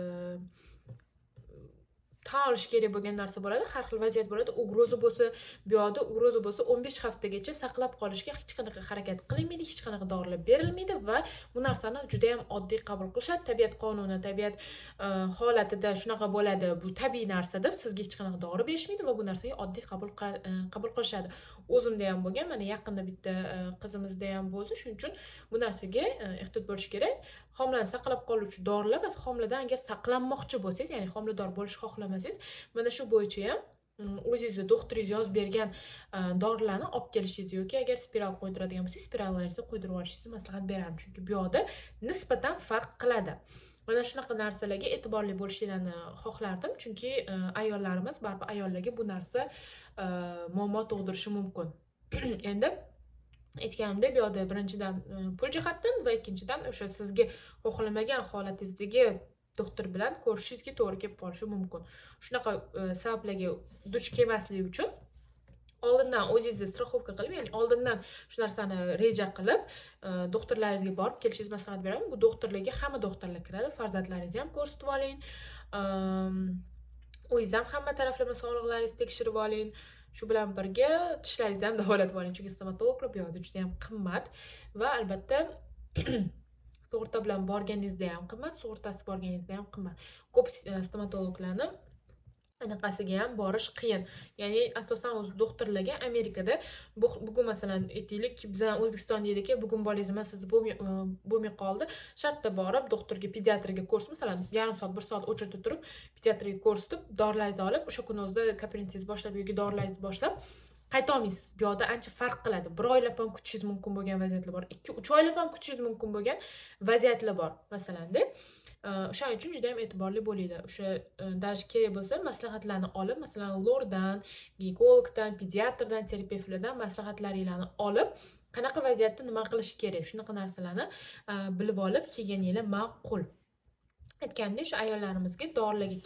tan olish kerak bo'lgan narsa bo'ladi, har xil vaziyat bo'ladi. Ugroza bo'lsa, bu yoqda ugroza bo'lsa o'n besh haftagacha saqlab qolishga hech qanaqa harakat qilinmaydi, hech qanaqa dorilar berilmaydi va bu narsani juda ham oddiy qabul qilishadi. Tabiat qonuni, tabiat holatida shunaqa bo'ladi. Bu tabiiy narsa deb sizga hech qanaqa dori berishmaydi va bu narsaga oddiy qabul qabul qilishadi. O'zimda ham bo'lgan, mana yaqinda bitta qizimizda ham bo'ldi. Shuning uchun bu narsaga ehtiyot bo'lish kerak. Homilani saqlab qoluvchi dorilar va homiladan agar saqlanmoqchi bo'lsangiz, ya'ni homilador bo'lishni xohlamasangiz, mana shu bo'yicha ham o'zingizni doktoringiz yozib bergan dorilarni olib kelishingiz yoki agar spiral qo'ydiradigan bo'lsangiz, spirallaringizni qo'ydirib olishingizni maslahat beraman, chunki bu yoqda nisbatan farq qiladi. Mana shunaqa narsalarga e'tiborli bo'lishingizni xohlardim, chunki ayollarimiz, baribir ayollarga bu narsa muammo tug'dirishi mumkin. Endi aytganimdek, bu yoqda birinchidan pul jihatdan va ikkinchidan o'sha sizga xohlamagan holatingizdagi doktor bilan ko'rishishingizga to'g'ri kelib qolishi mumkin. Shunaqa sabablarga duch kelmaslik uchun oldindan o'zingizni strixovka qilib, ya'ni oldindan shu narsani reja qilib, doktorlaringizga borib kelishingizni maslahat beraman. Bu doktorlarga hamma doktorlar kiradi. Farzandlaringizni ham ko'rsatib oling. O'zingiz ham hamma taraflama sog'liqlaringizni tekshirib oling. Shu bilan birga tishlaringizni ham davolatib oling, chunki stomatologlar bu yoqda juda ham qimmat va albatta sug'urta bilan borganingizda ham qimmat, sug'urtasiz borganingizda ham qimmat. Ko'p stomatologlarni anaqasiga ham borish qiyin. Ya'ni asosan o'z doktorlarga Amerikada bugun masalan aytaylik, bizdan O'zbekistonda ediki, bugun bolangiz mana sizda bo'lmay qoldi, shartda borib doktorga, pediatrga ko'rsatib, masalan, yarim soat, bir soat o'chirib turib, pediatrga ko'rsatib, dorilaringizni olib, o'sha kuni o'zida konferensiyangiz boshlab yoki dorilaringizni boshlab qayta olmaysiz. Bu yoqda ancha farq qiladi. bir oylab ham kutishingiz mumkin bo'lgan vaziyatlar bor. ikki uch oylab ham kutishingiz mumkin bo'lgan vaziyatlar bor, masalanda. O'shaning uchun juda ham e'tiborli bo'linglar. O'sha dash kerak bo'lsa, maslahatlarni olib, masalan, lordan, ginekologdan, pediatrdan, terapevtlardan maslahatlaringizni olib, qanaqa vaziyatda nima qilish kerak, shunaqa narsalarni bilib olib kelganinglar ma'qul. Aytgandek, shu ayollarimizga dorilarga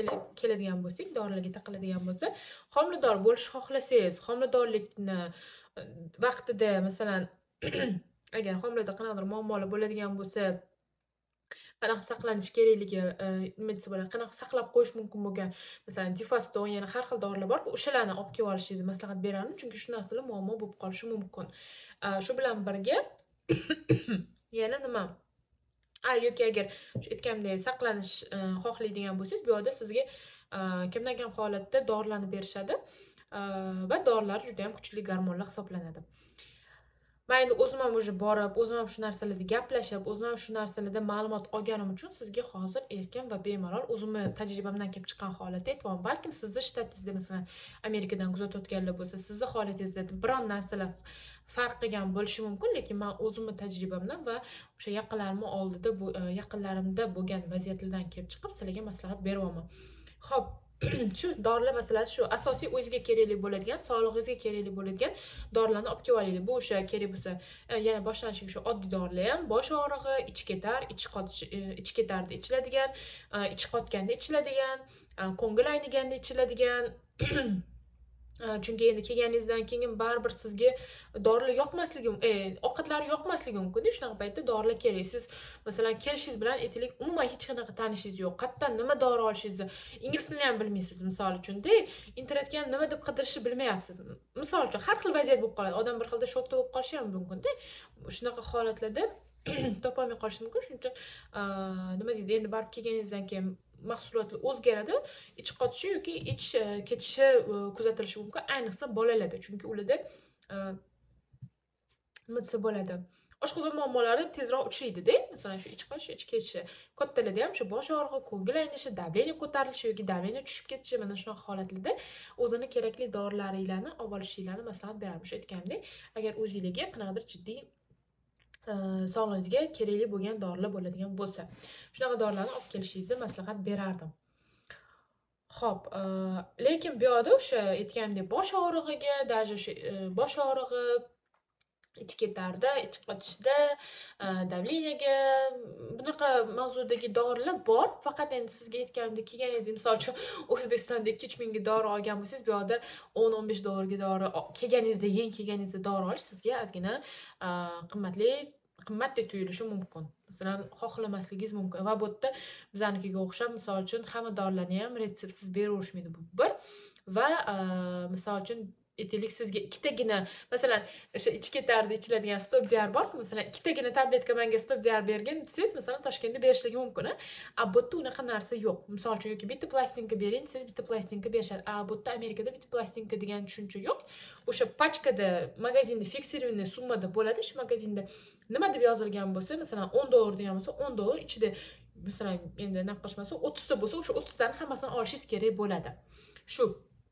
keladigan bo'lsak, dorilarga taqiladigan bo'lsa, homilador bo'lish xohlasangiz, homiladorlikni vaqtida masalan agar homilador qanaqadir muammolar bo'ladigan bo'lsa, qanaqa saqlanish kerakligi, e, nima desa bo'ladi, qanaqa saqlab qo'yish mumkin bo'lgan, masalan, Difaston, yana har xil dorilar borku, o'shalarni olib kelib olishingizni maslahat berardim, chunki shu narsalar muammo bo'lib qolishi mumkin. E, Shu bilan birga yana nima? A, yoki agar shu aytganimdek saqlanish e, xohlaydigan bo'lsangiz, bu yerda sizga e, kamdan kam holatda dorilarni berishadi e, va dorilar juda ham kuchli gormonlar hisoblanadi. Men endi o'zim ham o'sha borib, o'zim ham shu narsalarda gaplashib, o'zim ham shu narsalarda ma'lumot olganim uchun sizga hozir erkin va bemalol o'zimni tajribamdan kelib chiqqan holatda aytyapman. Balkim sizni shtatingizda masalan Amerikadan kuzatayotganlar bo'lsa, sizni holatingizda biron narsalar farq qilgan bo'lishi mumkin, lekin men o'zimni tajribamdan va o'sha yaqinlarimni oldida bu yaqinlarimda bo'lgan vaziyatlardan kelib chiqib sizlarga maslahat beryapman. Xo'p, shu dorilar masalasi shu. Asosiy o'ziga kerakli bo'ladigan, sog'lig'ingizga kerakli bo'ladigan dorilarni olib kelib olaylik. Bu o'sha kerak bo'lsa, yana boshlanishiga shu oddiy dorilar ham, bosh og'rig'i, ich ketar, ich qotish, ich ketarda ichiladigan, ich qotganda ichiladigan, ko'ngil ayniganda ichiladigan. Chunki endi kelganingizdan keyin baribir sizga dorilar yoqmasligi, e, ovqatlari yoqmasligi mumkin. Shunaqa paytda dorilar kerak. Siz masalan kelishingiz bilan aytaylik, umuman hech qanaqa tanishingiz yo'q. Qayerdan nima dori olishingizni, ingliz tilini ham bilmaysiz, misol uchun. De, internetga ham nima deb qidirishni bilmayapsiz. Misol uchun har xil vaziyat bo'lib qoladi. Odam bir xilda shokda bo'lib qolishi ham mumkin-da. Shunaqa holatlarda topolmay qolishi mumkin. Shuning uchun nima deydi, endi barib kelganingizdan keyin mahsulotlar o'zgaradi, ich qotishi yoki ich ketishi kuzatilishi mumkin, ayniqsa bolalarda, chunki ularda nima desa bo'ladi, oshqozon muammolari tezroq uchraydi-da. Masalan, shu ich qotishi, ich ketishi. Kattalarda ham shu bosh og'rig'i, ko'ngil aynishi, davleniya ko'tarilishi yoki davleniya tushib ketishi, mana shunaqa holatlarda o'zini kerakli dorilaringlarni olib olishinglarni maslahat berardim. Shu aytganimdek, agar o'zingizga qanaqadir jiddiy sog'lig'ingizga kerakli bo'lgan dorilar bo'ladigan bo'lsa, shunaqa dorilarni olib kelishingizni maslahat berardim. Xo'p, lekin bu yerda o'sha aytganimdek bosh og'rig'iga, даже o'sha bosh og'rig'i, ich ketarda, ich qotishda, davleniyaga bunaqa mavzudagi dorilar bor. Faqat endi sizga aytganimdek kelganingizda, misol uchun O'zbekistonda ikki uch mingga dori olgan bo'lsangiz, bu yerda o'n o'n besh dollarga dori kelganingizda, yeng kelganingizda dori olish sizga ozgina qimmatli, qimmatdek tuyulishi mumkin. Masalan, xohlamasligingiz mumkin. Va bu yerda bizanikiga o'xshab, misol uchun hamma dorilarni ham retseptsiz beraverishmaydi, bu bir. Va misol uchun aytaylik, sizga ikkitagina, masalan, o'sha ich ketarda ichiladigan stop diar borku, masalan, ikkitagina tabletka menga stop diar bergin desangiz, masalan, Toshkentda berishligi mumkin. A bu yerda unaqa narsa yo'q. Misol uchun yoki bitta plastinka bering, siz bitta plastinka berishadi. A bu yerda Amerikada bitta plastinka degan tushuncha yo'q. O'sha pachkada, magazinda fiksirованный summada bo'ladi. Shu magazinda nima deb yozilgan bo'lsa, masalan, o'n dollar degan bo'lsa, o'n dollar ichida, masalan, endi naqashmasa o'ttiz ta bo'lsa, o'sha o'ttiz tani hammasini olishingiz kerak bo'ladi. Shu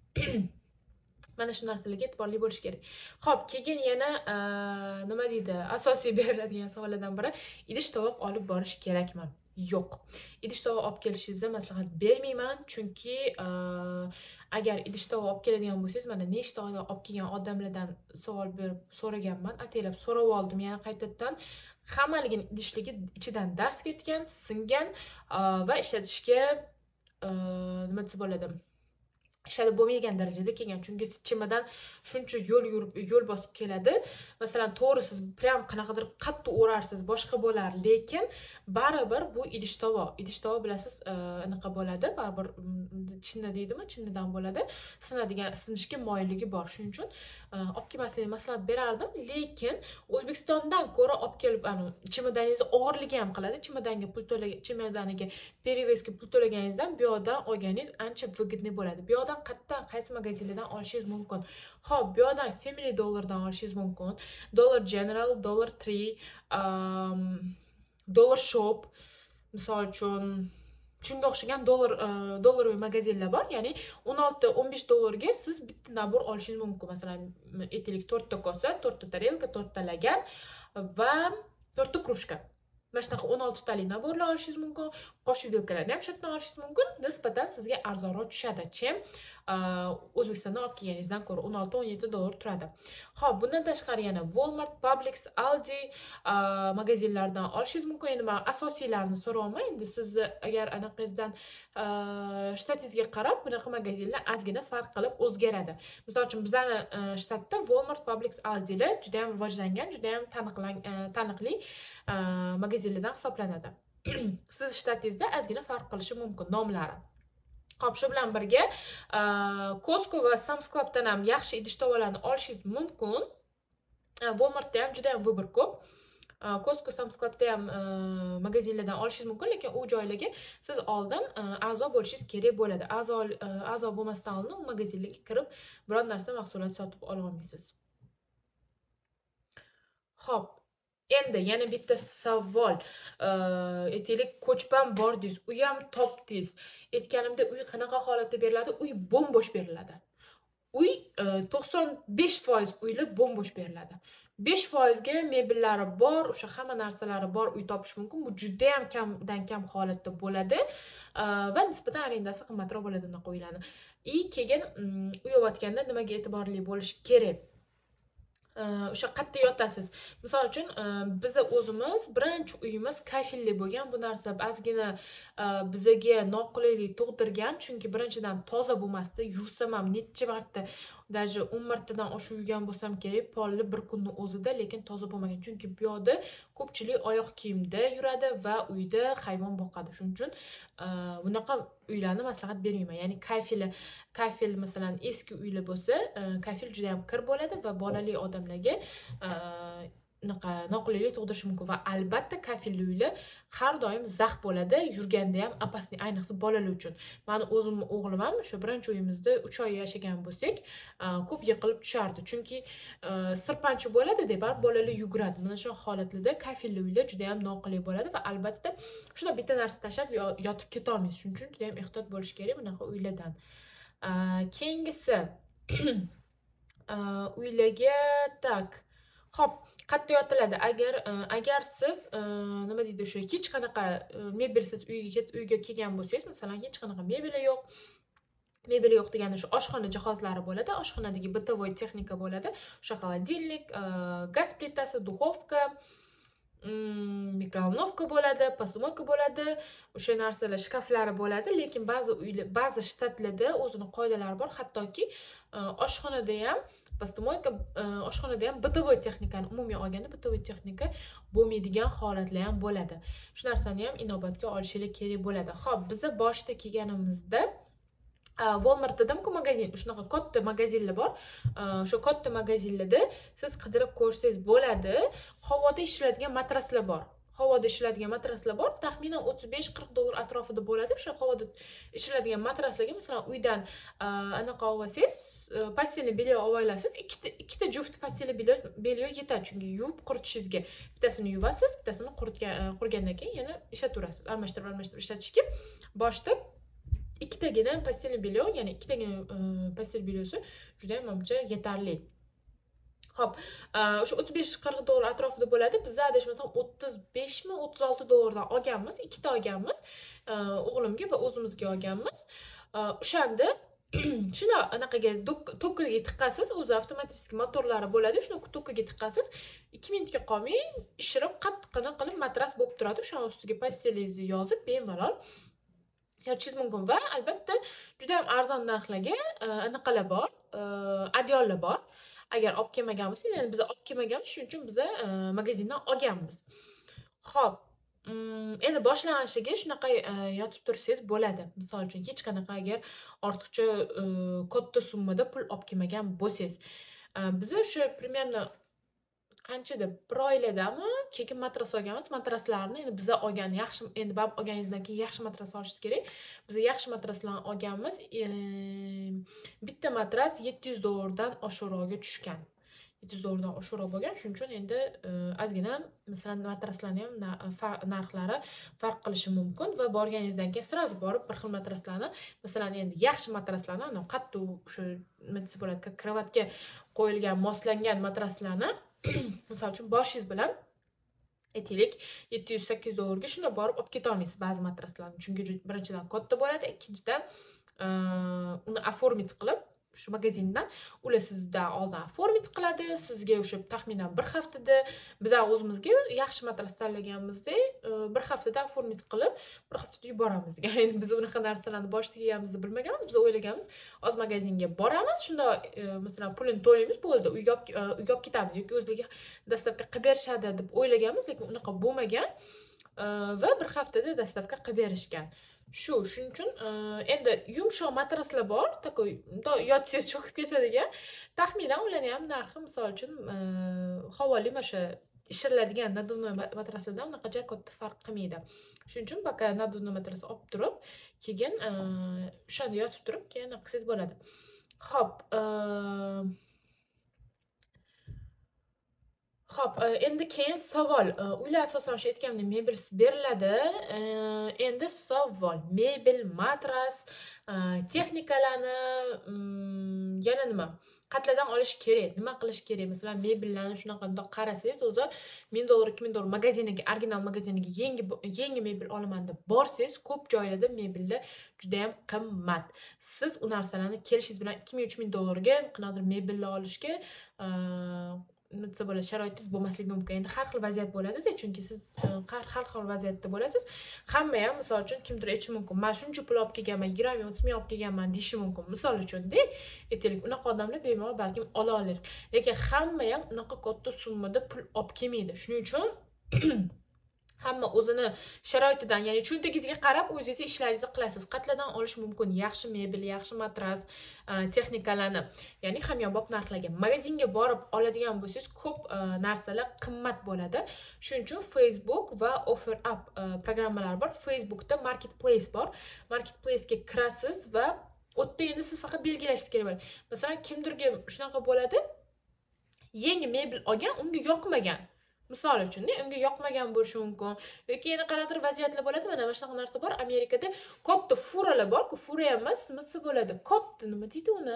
mana shu narsalarga e'tiborli bo'lish kerak. Xo'p, keyin yana nima deydi, asosiy beriladigan savollardan biri, idish tovoq olib borish kerakmi? Yo'q. Idish tovoq olib kelishingizni maslahat bermayman, chunki agar idish tovoq olib keladigan bo'lsangiz, mana nechta olib kelgan odamlardan savol berib so'raganman, ataylab so'rab oldim yana qaytadan. Hammaligini idishligi ichidan dars ketgan, singan va ishlatishga nima desa bo'ladi, ishlatib bo'lmaydigan darajada kelgan. Chunki chimadan shuncha yo'l yurib, yo'l bosib keladi. Masalan, to'g'ri siz prям qanaqadir qattiq o'rarsiz, boshqa bo'lar, lekin baribir bu idish tovoq. Idish tovoq bilasiz, anaqa bo'ladi, baribir chinna deydimi, chinnadan bo'ladi. Sinadigan, sinishga moyilligi bor. Shuning uchun olib kelmaslikni maslahat berardim, lekin O'zbekistondan ko'ra olib kelib, ana chimadaningizni og'irligi ham qiladi. Chimadanga pul to'lagan, chimadaniga перевесga pul to'laganingizdan bu yerdan olganingiz ancha выгодный bo'ladi. Bu yerdan qayerdan, qaysi magazinlardan olishingiz mumkin? Xo'p, bu yerdan Family Dollardan olishingiz mumkin. Dollar General, Dollar Tree, um, Dollar Shop, misol uchun shunga o'xshagan dollar dollarviy magazinlar bor. Ya'ni o'n olti o'n besh dollarga siz bitta nabor olishingiz mumkin. Masalan, aytaylik to'rt ta kosa, to'rt ta tarelka, to'rt ta lagan va to'rt ta krujka. Mana shunaqa o'n olti talik naborlar olishingiz mumkin. Qoshiq vilkalarni ham shu yerdan olishingiz mumkin. Nisbatan sizga arzonroq tushadi. Chem O'zbekistondan olib kelganingizdan ko'ra o'n olti o'n yetti dollar turadi. Xo'p, bundan tashqari yana Walmart, Publix, Aldi magazinlaridan olishingiz mumkin. Endi men asosiylarini so'rayman. Endi siz agar anaqangizdan shtatingizga qarab bunaqa magazinlar ozgina farq qilib o'zgaradi. Misol uchun bizning shtatda Walmart, Publix, Aldilar juda ham rivojlangan, juda ham taniqli magazinlardan hisoblanadi. Siz shtatingizda ozgina farq qilishi mumkin nomlari. Xo'p, shu bilan birga Costco va Sam's Clubdan ham yaxshi idish tovalarni olishingiz mumkin. Walmartda ham juda ham vыбор ko'p. Costco, Sam's Clubda ham magazinlardan olishingiz mumkin, lekin u joylarga siz oldin a'zo bo'lishingiz kerak bo'ladi. A'zo a'zo bo'lmasdan oldin u magazinlarga kirib biror narsa mahsulot sotib ola olmaysiz. Xo'p, endi yana bitta savol. Aytaylik, ko'chban bordingiz, uy ham topdingiz. Aytganimda uy qanaqa holatda beriladi? Uy bo'm-bo'sh beriladi. Uy to'qson besh foiz uylar bo'm-bo'sh beriladi. besh foiz ga mebellari bor, o'sha hamma narsalari bor uy topish mumkin. Bu juda ham kamdan kam holatda bo'ladi va nisbatan arendasi qimmatroq bo'ladi bunaqa uylarni. И keyin uy olayotganda nimaga e'tiborli bo'lish kerak? O'sha qayerda yotasiz. Misol uchun biz o'zimiz birinchi uyimiz kafilli bo'lgan. Bu narsa ozgina bizga noqulaylik tug'dirgan, chunki birinchidan toza bo'lmasdi. Yursam ham necha marta, даже o'n martadan oshiq yurgan bo'lsam kerak, polli bir kunning o'zida, lekin toza bo'lmagan. Chunki bu yoqda ko'pchilik oyoq kiyimda yuradi va uyda hayvon boqadi. Shuning uchun bunaqa uylarni maslahat bermayman. Ya'ni kafil, kafil masalan eski uylar bo'lsa, kafil juda ham kir bo'ladi va bolali odamlarga unaqa noqulaylik tug'dirishi mumkin va albatta kafilli uylar har doim zax bo'ladi, yurganda ham opasniy, ayniqsa bolalar uchun. Meni o'zimning o'g'lim ham o'sha birinchi uyimizda uch oy yashagan bo'lsak, ko'p yiqilib tushardi. Chunki sirpanchi bo'ladi deb bolalar yuguradi. Mana shu holatlarda kafilli uylar juda ham noqulay bo'ladi va albatta shuna bitta narsa tashab yotib keta olmaysiz. Shuning uchun juda ham ehtiyot bo'lish kerak bunaqa uylardan. Keyingisi uylarga tak. Xo'p, qayerda yotiladi? Agar agar siz nima deydi o'sha hech qanaqa mebelsiz uyga uyga kelgan bo'lsangiz, masalan, hech qanaqa mebel yo'q. Mebel yo'q degani shu oshxona jihozlari bo'ladi, oshxonadagi bытовой texnika bo'ladi. O'sha холодильник, gaz plitasi, duxovka, mikrovolnovka bo'ladi, posmoyka bo'ladi, o'sha narsalar shkaflari bo'ladi, lekin ba'zi uylar, ba'zi shtatlarda o'zining qoidalari bor, hattoki oshxonada ham posmoyka, oshxonada ham bытовой texnikani umumiy olganda bытовой texnika bo'lmaydigan holatlar ham bo'ladi. Shu narsani ham inobatga olishingiz kerak bo'ladi. Xo'p, biz boshda kelganimizda Walmartda ham magazin, shunaqa katta magazinlar bor. O'sha katta magazinlarda siz qidirib ko'rsangiz bo'ladi. Havoda ishlaydigan matraslar bor. Havoda ishlaydigan matraslar bor. Taxminan o'ttiz besh qirq dollar atrofida bo'ladi. O'sha havoda ishlaydigan matraslarga masalan uydan anaqa olsangiz, postelni belyo olasiz, ikkita ikkita juft postelni belyo yetadi. Chunki yuvib quritishingizga bittasini yuvasiz, bittasini quritgan qurgandan keyin yana ishlataverasiz. Almashtirib, almashtirib ishlatishga boshda ikkitagina postelni belyo, ya'ni ikkitagina postel belyosi juda ham menimcha yetarli. Xo'p, o'sha o'ttiz besh qirq dollar atrofida bo'ladi. Biz adashmasam o'ttiz beshmi o'ttiz olti dollardan olganmiz, ikkita olganmiz. O'g'limga va o'zimizga olganmiz. O'shanda shuna anaqaga tokkaga tiqqasiz, o'zi avtomatik motorlari bo'ladi. Shuni tokkaga tiqqasiz, ikki minutga qolmay ishirib, qattiqqina qilib matras bo'lib turadi. O'sha ustiga postelingizni yozib bemalol yotishingiz mumkin va albatta juda ham arzon narxlarga anaqalar bor, adyollar bor. Agar olib kelmagan bo'lsangiz, ya'ni biz olib kelmaganmiz, shuning uchun biz magazindan olganmiz. Xo'p, endi boshlanishiga shunaqa yotib tursangiz bo'ladi. Misol uchun hech qanaqa agar ortiqcha katta summada pul olib kelmagan bo'lsangiz. Biz o'sha примерно qanchada bir oylardami keyin matras olganmiz. Matraslarni endi biz olgan yaxshi, endi bab olganingizdan keyin yaxshi matras olishingiz kerak. Biz yaxshi matraslarni olganmiz. Bitta matras yetti yuz dollardan oshiqroqga tushgan. yetti yuz dollardan oshiqroq bo'lgan. Shuning uchun endi ozgina masalan matraslarning ham narxlari farq qilishi mumkin va borganingizdan keyin sразу borib bir xil matraslarni, masalan, endi yaxshi matraslarni, ana qattiq o'sha nima desa bo'ladi, kravatga qo'yilgan moslangan matraslarni misol uchun boshingiz bilan aytaylik yetti yuz sakkiz dollarga shunda borib olib keta olmaysiz ba'zi matraslarni. Chunki birinchidan katta bo'ladi, ikkinchidan uni оформить qilib, shu magazindan ular sizdan oldin оформить qiladi. Sizga o'sha taxminan bir haftada biz o'zimizga yaxshi matras tanlaganmizda bir haftada оформить qilib, bir haftada yuboramiz degan. Endi biz unaqa narsalarni boshida kelganimizda bilmaganmiz. Biz o'ylaganmiz, oz magazinga boramiz, shunda masalan pulini to'laymiz, bo'ldi, uyga uyga olib ketamiz yoki o'zligi dastavka qilib berishadi deb o'ylaganmiz, lekin unaqa bo'lmagan va bir haftada dastavka qilib berishgan. Shu, shuning uchun endi yumshoq matraslar bor, takoy yotsangiz cho'kib ketadigan. Taxminan ularni ham narxi, misol uchun, havoli mana shu ishiriladigan naduvnoy matraslardan unaqa katta farq qilmaydi. Shuning uchun пока naduvnoy matras olib turib, keyin o'shanda yotib turib, keyin qilsangiz bo'ladi. Xo'p, Xo'p, endi keyin savol. Uylar asosan o'sha aytganimdek mebel beriladi. Endi savol. Mebel, matras, texnikalarni yana nima? Qatladan olish kerak. Nima qilish kerak? Masalan, mebellarni shunaqa bundoq qarasangiz, o'zi ming dollar, ikki ming dollar magaziniga, original magaziniga yangi yangi mebel olaman deb borsangiz, ko'p joylarda mebellar juda ham qimmat. Siz u narsalarni kelishingiz bilan ikki ming, uch ming dollarga qanaqadir mebellar olishga nima desa bo'ladi, sharoitingiz bo'lmasligi mumkin. Endi har xil vaziyat bo'ladi-da, chunki siz har xil vaziyatda bo'lasiz. Hamma ham misol uchun kimdir aytishi mumkin, "Men shuncha pul olib kelganman, yigirma ming, o'ttiz ming olib kelganman" deyishi mumkin. Misol uchun-da, aytaylik, unaqa odamlar bemalol balkim ola olar. Lekin hamma ham unaqa katta summada pul olib kelmaydi. Shuning uchun hamma o'zini sharoitidan, ya'ni cho'ntagingizga qarab o'zingiz ishlaringizni qilasiz. Qatladan olish mumkin yaxshi mebel, yaxshi matras, texnikalarni, ya'ni hamyonbop narxlarga. Magazinga borib oladigan bo'lsangiz, ko'p narsalar qimmat bo'ladi. Shuning uchun Facebook va OfferUp programmalar bor. Facebookda Marketplace bor. Marketplace ga kirasiz va u yerda endi siz faqat belgilashingiz kerak bo'ladi. Masalan, kimdirga shunaqa bo'ladi, yangi mebel olgan, unga yoqmagan. Misol uchun, unga yoqmagan bo'lishi mumkin yoki yana qanaqadir vaziyatlar bo'ladi. Mana mana shunaqa narsa bor. Amerikada katta furalar bor-ku, fura ham emas, nima desa bo'ladi? Katta nima deydi uni?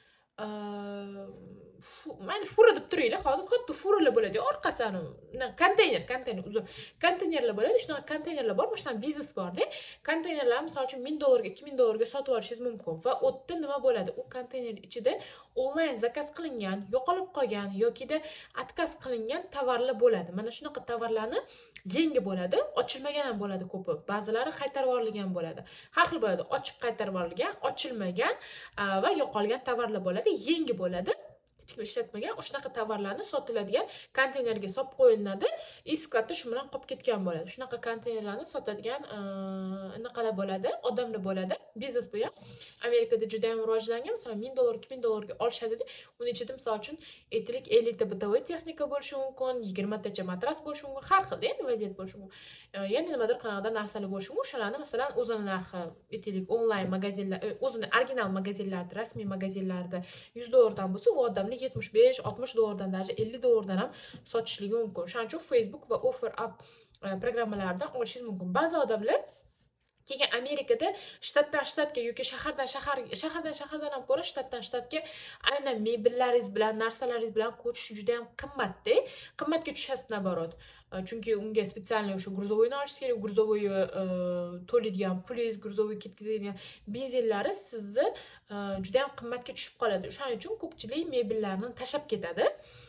Mana fura deb turaylik, hozir katta furalar bo'ladi, orqasi ani konteyner, konteyner, uzr. Konteynerlar bo'ladi. Shunaqa konteynerlar bor, mana shunaqa biznes bor-da. Konteynerlar misol uchun ming dollarga, ikki ming dollarga sotib olishingiz mumkin va u yerda nima bo'ladi? U konteyner ichida onlayn zakaz qilingan, yo'qolib qolgan yokida отказ qilingan tovarlar bo'ladi. Mana shunaqa tovarlarni yangi bo'ladi, ochilmagan ham bo'ladi ko'pi. Ba'zilari qaytarib yuborilgan bo'ladi. Har xil bo'ladi. Ochib qaytarib yuborilgan, ochilmagan va yo'qolgan tovarlar bo'ladi, yangi bo'ladi. Hech kim ishlatmagan o'shunaqa tovarlarni sotiladigan konteynerga solib qo'yiladi. Eskatda shu bilan qolib ketgan bo'ladi. Shunaqa konteynerlarni sotadigan anaqalar bo'ladi, odamlar bo'ladi. Biznes bu ham Amerikada juda ham rivojlangan. Masalan, ming dollar, ikki ming dollarga olishadi-da. Uning ichida misol uchun aytaylik ellik ta bытовой texnika bo'lishi mumkin, yigirma tacha matras bo'lishi mumkin, har xil endi vaziyat bo'lishi mumkin. Yana nimadir qanaqadir narsalar bo'lishi mumkin. O'shalarni masalan o'zini narxi, aytaylik, onlayn magazinlar, o'zini original magazinlarda, rasmiy magazinlarda yuz dollardan bo'lsa, u odamlar yetmish besh, oltmish dollardan, даже ellik dollardan ham sotishligi mumkin. Shuning uchun Facebook va OfferUp programmalaridan olishingiz mumkin. Ba'zi odamlar keyin Amerikada shtatdan shtatga yoki shahardan shahar, shahardan shahardan ham ko'ra shtatdan shtatga aynan mebellaringiz bilan, narsalaringiz bilan ko'chish juda ham qimmatda. Qimmatga tushasiz naborot. Chunki unga spetsialniy o'sha gruzovoyni olishingiz kerak. Gruzovoyi to'laydigan pulingiz, gruzovoy ketkazadigan benzinlari sizni juda ham qimmatga tushib qoladi. Shuning uchun ko'pchilik mebellarni tashab ketadi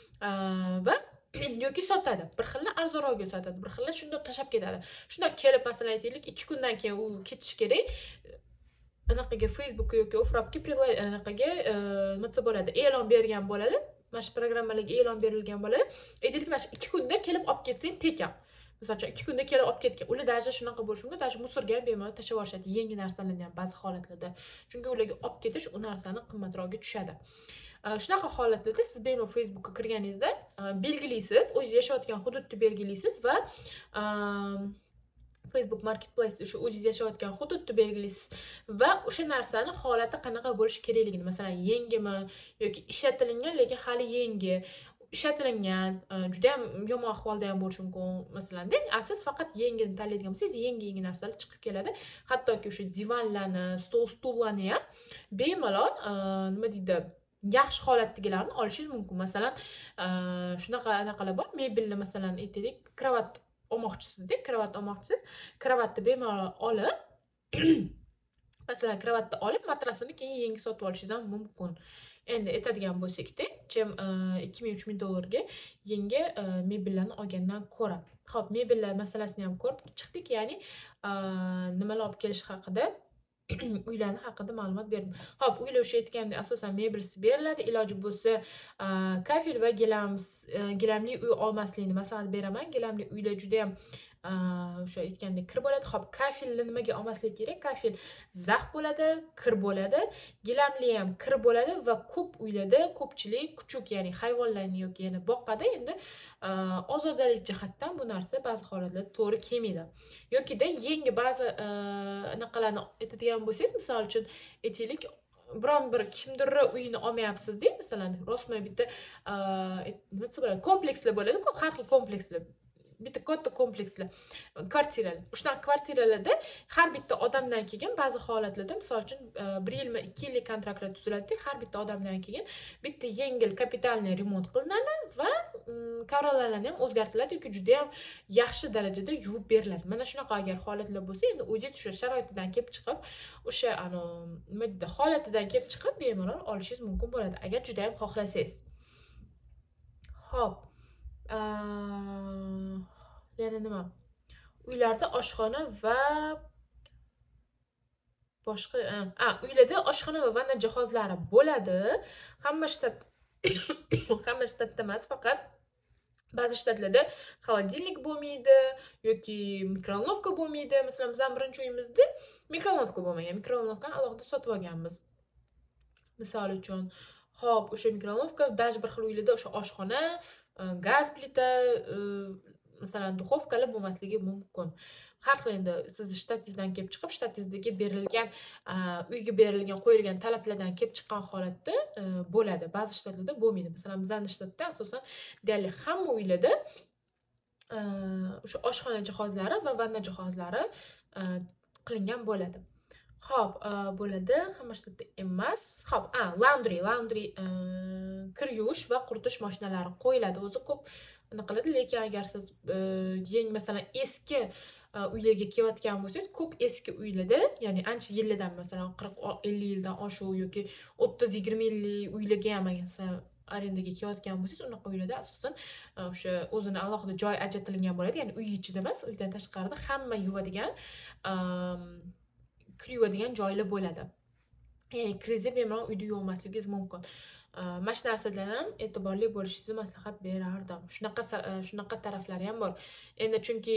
va yoki sotadi. Bir xilla arzonroqga sotadi, bir xilla shundoq tashab ketadi. Shundoq kelib, masalan, aytaylik, ikki kundan keyin u ketishi kerak. Anaqaga Facebook yoki OfferUpga anaqaga nima desa bo'ladi, e'lon bergan bo'ladi. Mana shu programmalarga e'lon berilgan bo'ladi. Aytaylik, mana shu ikki kunda kelib olib ketsang tekan. Misol uchun ikki kunda kelib olib ketgan. Ular даже shunaqa bo'lishi mumkin, даже musorga ham bemalol tashab yuborishadi, yangi narsalarni ham ba'zi holatlarda. Chunki ularga olib ketish u narsani qimmatroqga tushadi. Shunaqa holatlarda siz bemalol Facebookga kirganingizda belgilaysiz, o'zingiz yashayotgan hududni belgilaysiz va Facebook Marketplace o'sha o'zingiz yashayotgan hududni belgilaysiz va o'sha narsani holati qanaqa bo'lishi kerakligini, masalan, yangimi yoki ishlatilgan lekin hali yangi, ishlatilgan, juda ham yomon ahvolda ham bo'lishi mumkin, masalan-da. Siz faqat yangini tanlaydigan bo'lsangiz, yangi-yangi narsalar chiqib keladi. Hattoki o'sha divanlarni, stol-stullarni ham bemalol nima deydi, yaxshi holatdagilarni olishingiz mumkin. Masalan, shunaqa anaqalar bor. Mebelni masalan, aytaylik, kravat olmoqchisizda, kravat olmoqchisiz. Kravatni bemalol olib masalan kravatni olib matrasini keyin yangi sotib olishingiz ham mumkin. Endi aytadigan bo'lsak-da, chem ikki ming uch ming dollarga yangi mebellarni olgandan ko'ra. Xo'p, mebellar masalasini ham ko'rib chiqdik, ya'ni nimalar olib kelish haqida, uylarni haqida ma'lumot berdim. Xo'p, uylar o'sha aytgandek asosan mebelsiz beriladi. Iloji bo'lsa, kafel va gilamsiz gilamli uy olmaslikni maslahat beraman. Gilamli uylar juda ham o'sha aytgandek kir bo'ladi. Xo'p, kafelni nimaga olmaslik kerak? Kafel zax bo'ladi, kir bo'ladi. Gilamli ham kir bo'ladi va ko'p uylarda ko'pchilik kuchuk, ya'ni hayvonlarni yoki yana boqadi. Endi ozodalik jihatdan bu narsa ba'zi holatlarda to'g'ri kelmaydi. Yokida yangi ba'zi anaqalarni aytadigan bo'lsangiz, misol uchun aytaylik, biron bir kimdir uyini olmayapsiz-da, masalan, rostmi bitta nima desa bo'ladi, komplekslar bo'ladi-ku, har xil komplekslar. Bitta katta komplekslar, kvartiralar. Shunaqa kvartiralarda har bitta odamdan keyin ba'zi holatlarda, misol uchun bir yilmi ikki yillik kontraktlar tuziladi. Har bitta odamdan keyin bitta yengil kapitalniy remont qilinadi va kovralarni ham o'zgartiriladi yoki juda ham yaxshi darajada yuvib beriladi. Mana shunaqa agar holatlar bo'lsa, endi o'zingiz o'sha sharoitidan kelib chiqib, o'sha ano nima deydi, holatidan kelib chiqib bemalol olishingiz mumkin bo'ladi, agar juda ham xohlasangiz. Xo'p, yana nima? Uylarda oshxona va boshqa a uylarda oshxona va vanna jihozlari bo'ladi. Hamma shtat hamma shtatda emas, faqat ba'zi shtatlarda холодильник bo'lmaydi yoki mikrovolnovka bo'lmaydi. Masalan, biz ham birinchi uyimizda mikrovolnovka bo'lmagan. Mikrovolnovkani alohida sotib olganmiz. Misol uchun, xo'p, o'sha mikrovolnovka даже bir xil uylarda o'sha oshxona, gaz plita, masalan, duxovkalar bo'lmasligi mumkin. Har xil endi sizni shtatingizdan kelib chiqib, shtatingizdagi berilgan, uyga berilgan, qo'yilgan talablardan kelib chiqqan holatda bo'ladi. Ba'zi shtatlarda bo'lmaydi. Masalan, bizning shtatda asosan deyarli hamma uylarda o'sha oshxona jihozlari va vanna jihozlari qilingan bo'ladi. Xo'p, bo'ladi, hamma shtatda emas. Xo'p, a, laundry, laundry kir yuvish va quritish mashinalari qo'yiladi. O'zi ko'p nima qiladi, lekin agar siz yangi masalan eski uylarga kelayotgan bo'lsangiz, ko'p eski uylarda, ya'ni ancha yillardan, masalan qirq ellik yildan oshuv yoki o'ttiz yigirma yillik uylarga ham agar arendaga kelayotgan bo'lsangiz, unaqa uylarda asosan o'sha o'zini alohida joy ajratilgan bo'ladi, ya'ni uy ichida emas, uydan tashqarida hamma yuvadigan, kir yuvadigan joylar bo'ladi. Ya'ni kiringizni bemalol uyda yuvmasligingiz mumkin. Mana shu narsalardan ham e'tiborli bo'lishingizni maslahat berardim. Shunaqa shunaqa taraflari ham bor. Endi chunki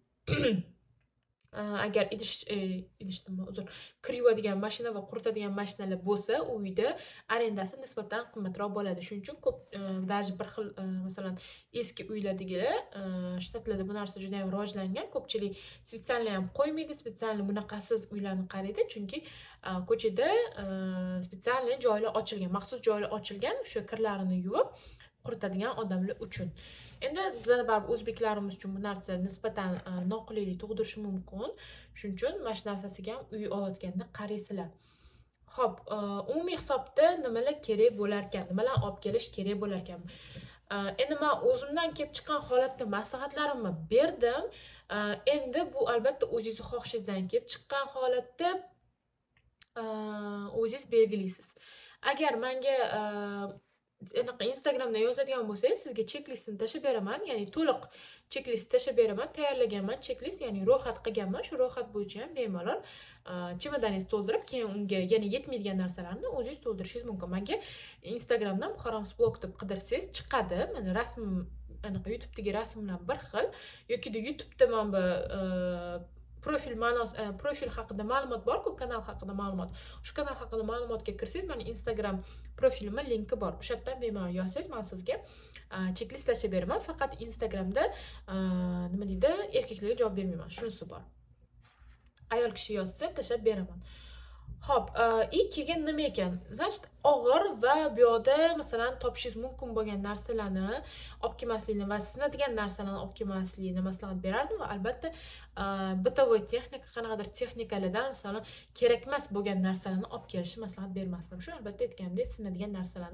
agar idish idishdimi, uzr, kir yuvadigan mashina va quritadigan mashinalar bo'lsa, uyda arendasi nisbatan qimmatroq bo'ladi. Shuning uchun ko'p даже bir xil masalan eski uylardagilar shtatlarda bu narsa juda ham rivojlangan. Ko'pchilik spesialni ham qo'ymaydi, spesialni bunaqasiz uylarni qaraydi, chunki ko'chada spesialni joylar ochilgan, maxsus joylar ochilgan o'sha kirlarini yuvib quritadigan odamlar uchun. Endi bizlar baribir o'zbeklarimiz uchun bu narsa nisbatan noqulaylik tug'dirishi mumkin. Shuning uchun mana shu narsasiga ham uy olayotganda qaraysizlar. Xo'p, umumiy hisobda nimalar kerak bo'lar ekan? Nimalar olib kelish kerak bo'lar ekan? Endi men o'zimdan kelib chiqqan holatda maslahatlarimni berdim. Endi bu albatta o'zingiz xohishingizdan kelib chiqqan holatda o'zingiz belgilaysiz. Agar menga anaqa Instagramda yozadigan bo'lsangiz, sizga checklistni tashab beraman, ya'ni to'liq checklist tashab beraman, tayyorlaganman checklist, ya'ni ro'yxat qilganman. Shu ro'yxat bo'yicha ham bemalol chemodaningizni to'ldirib, keyin unga yana yetmaydigan narsalarni o'zingiz to'ldirishingiz mumkin. Menga Instagramdan Muharrams blog deb qidirsangiz chiqadi. Mana rasmim, anaqa YouTube'dagi rasmlar bir xil, yokida YouTube'da men bu profil ma'nos profil haqida ma'lumot bor-ku, kanal haqida ma'lumot. Shu kanal haqida ma'lumotga kirsangiz, meni Instagram profilimning linki bor. O'sha yerdan bemalol yozsangiz, men sizga checklist tashab beraman. Faqat Instagramda nima deydi, erkaklarga javob bermayman. Shunisi bor. Ayol kishi yozsa tashab beraman. Xo'p, и keyin nima ekan? Значит, og'ir va bu yoqda masalan topishingiz mumkin bo'lgan narsalarni olib kelmaslikni va sinadigan narsalarni olib kelmaslikni maslahat berardim va albatta bitovoy texnika, qanaqadir texnikalardan masalan kerak emas bo'lgan narsalarni olib kelishni maslahat bermasdim. Shu albatta aytganimdek, sinadigan narsalarni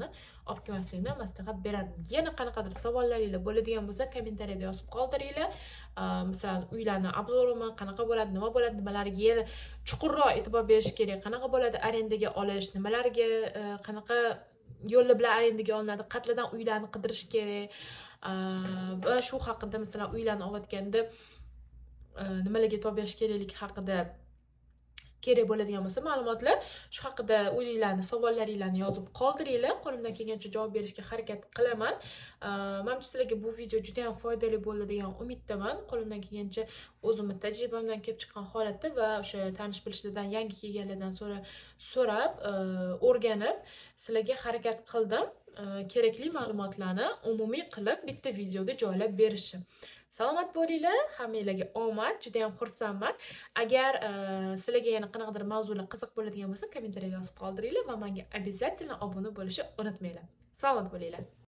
olib kelmaslikni maslahat berardim. Yana qanaqadir savollaringiz bo'ladigan bo'lsa, kommentariyada yozib qoldiringlar. Masalan, uylarni obzorimi, qanaqa bo'ladi, nima bo'ladi, nimalarga yana chuqurroq e'tibor berish kerak, qanaqa bo'ladi arendaga olish, nimalarga, qanaqa yo'llar bilan arendaga olinadi, qatladan uylarni qidirish kerak. Va shu haqida masalan uylarni olayotganda nimalarga e'tibor berish kerakligi haqida kerak bo'ladigan bo'lsa ma'lumotlar, shu haqida o'zingizlarning savollaringizni yozib qoldiringlar. Qo'limdan kelgancha javob berishga harakat qilaman. Menimcha sizlarga bu video juda ham foydali bo'ladi degan umiddaman. Qo'limdan kelgancha o'zimning tajribamdan kelib chiqqan holatda va o'sha tanish bilishlardan, yangi kelganlardan so'rab, o'rganib sizlarga harakat qildim. Kerakli ma'lumotlarni umumiy qilib bitta videoga joylab berishim. Salomat bo'linglar, hammanglarga omad, juda ham xursandman. Agar sizlarga yana qanaqadir mavzular qiziq bo'ladigan bo'lsa, kommentariyada yozib qoldiringlar va menga обязательно obuna bo'lishni unutmanglar. Salomat bo'linglar.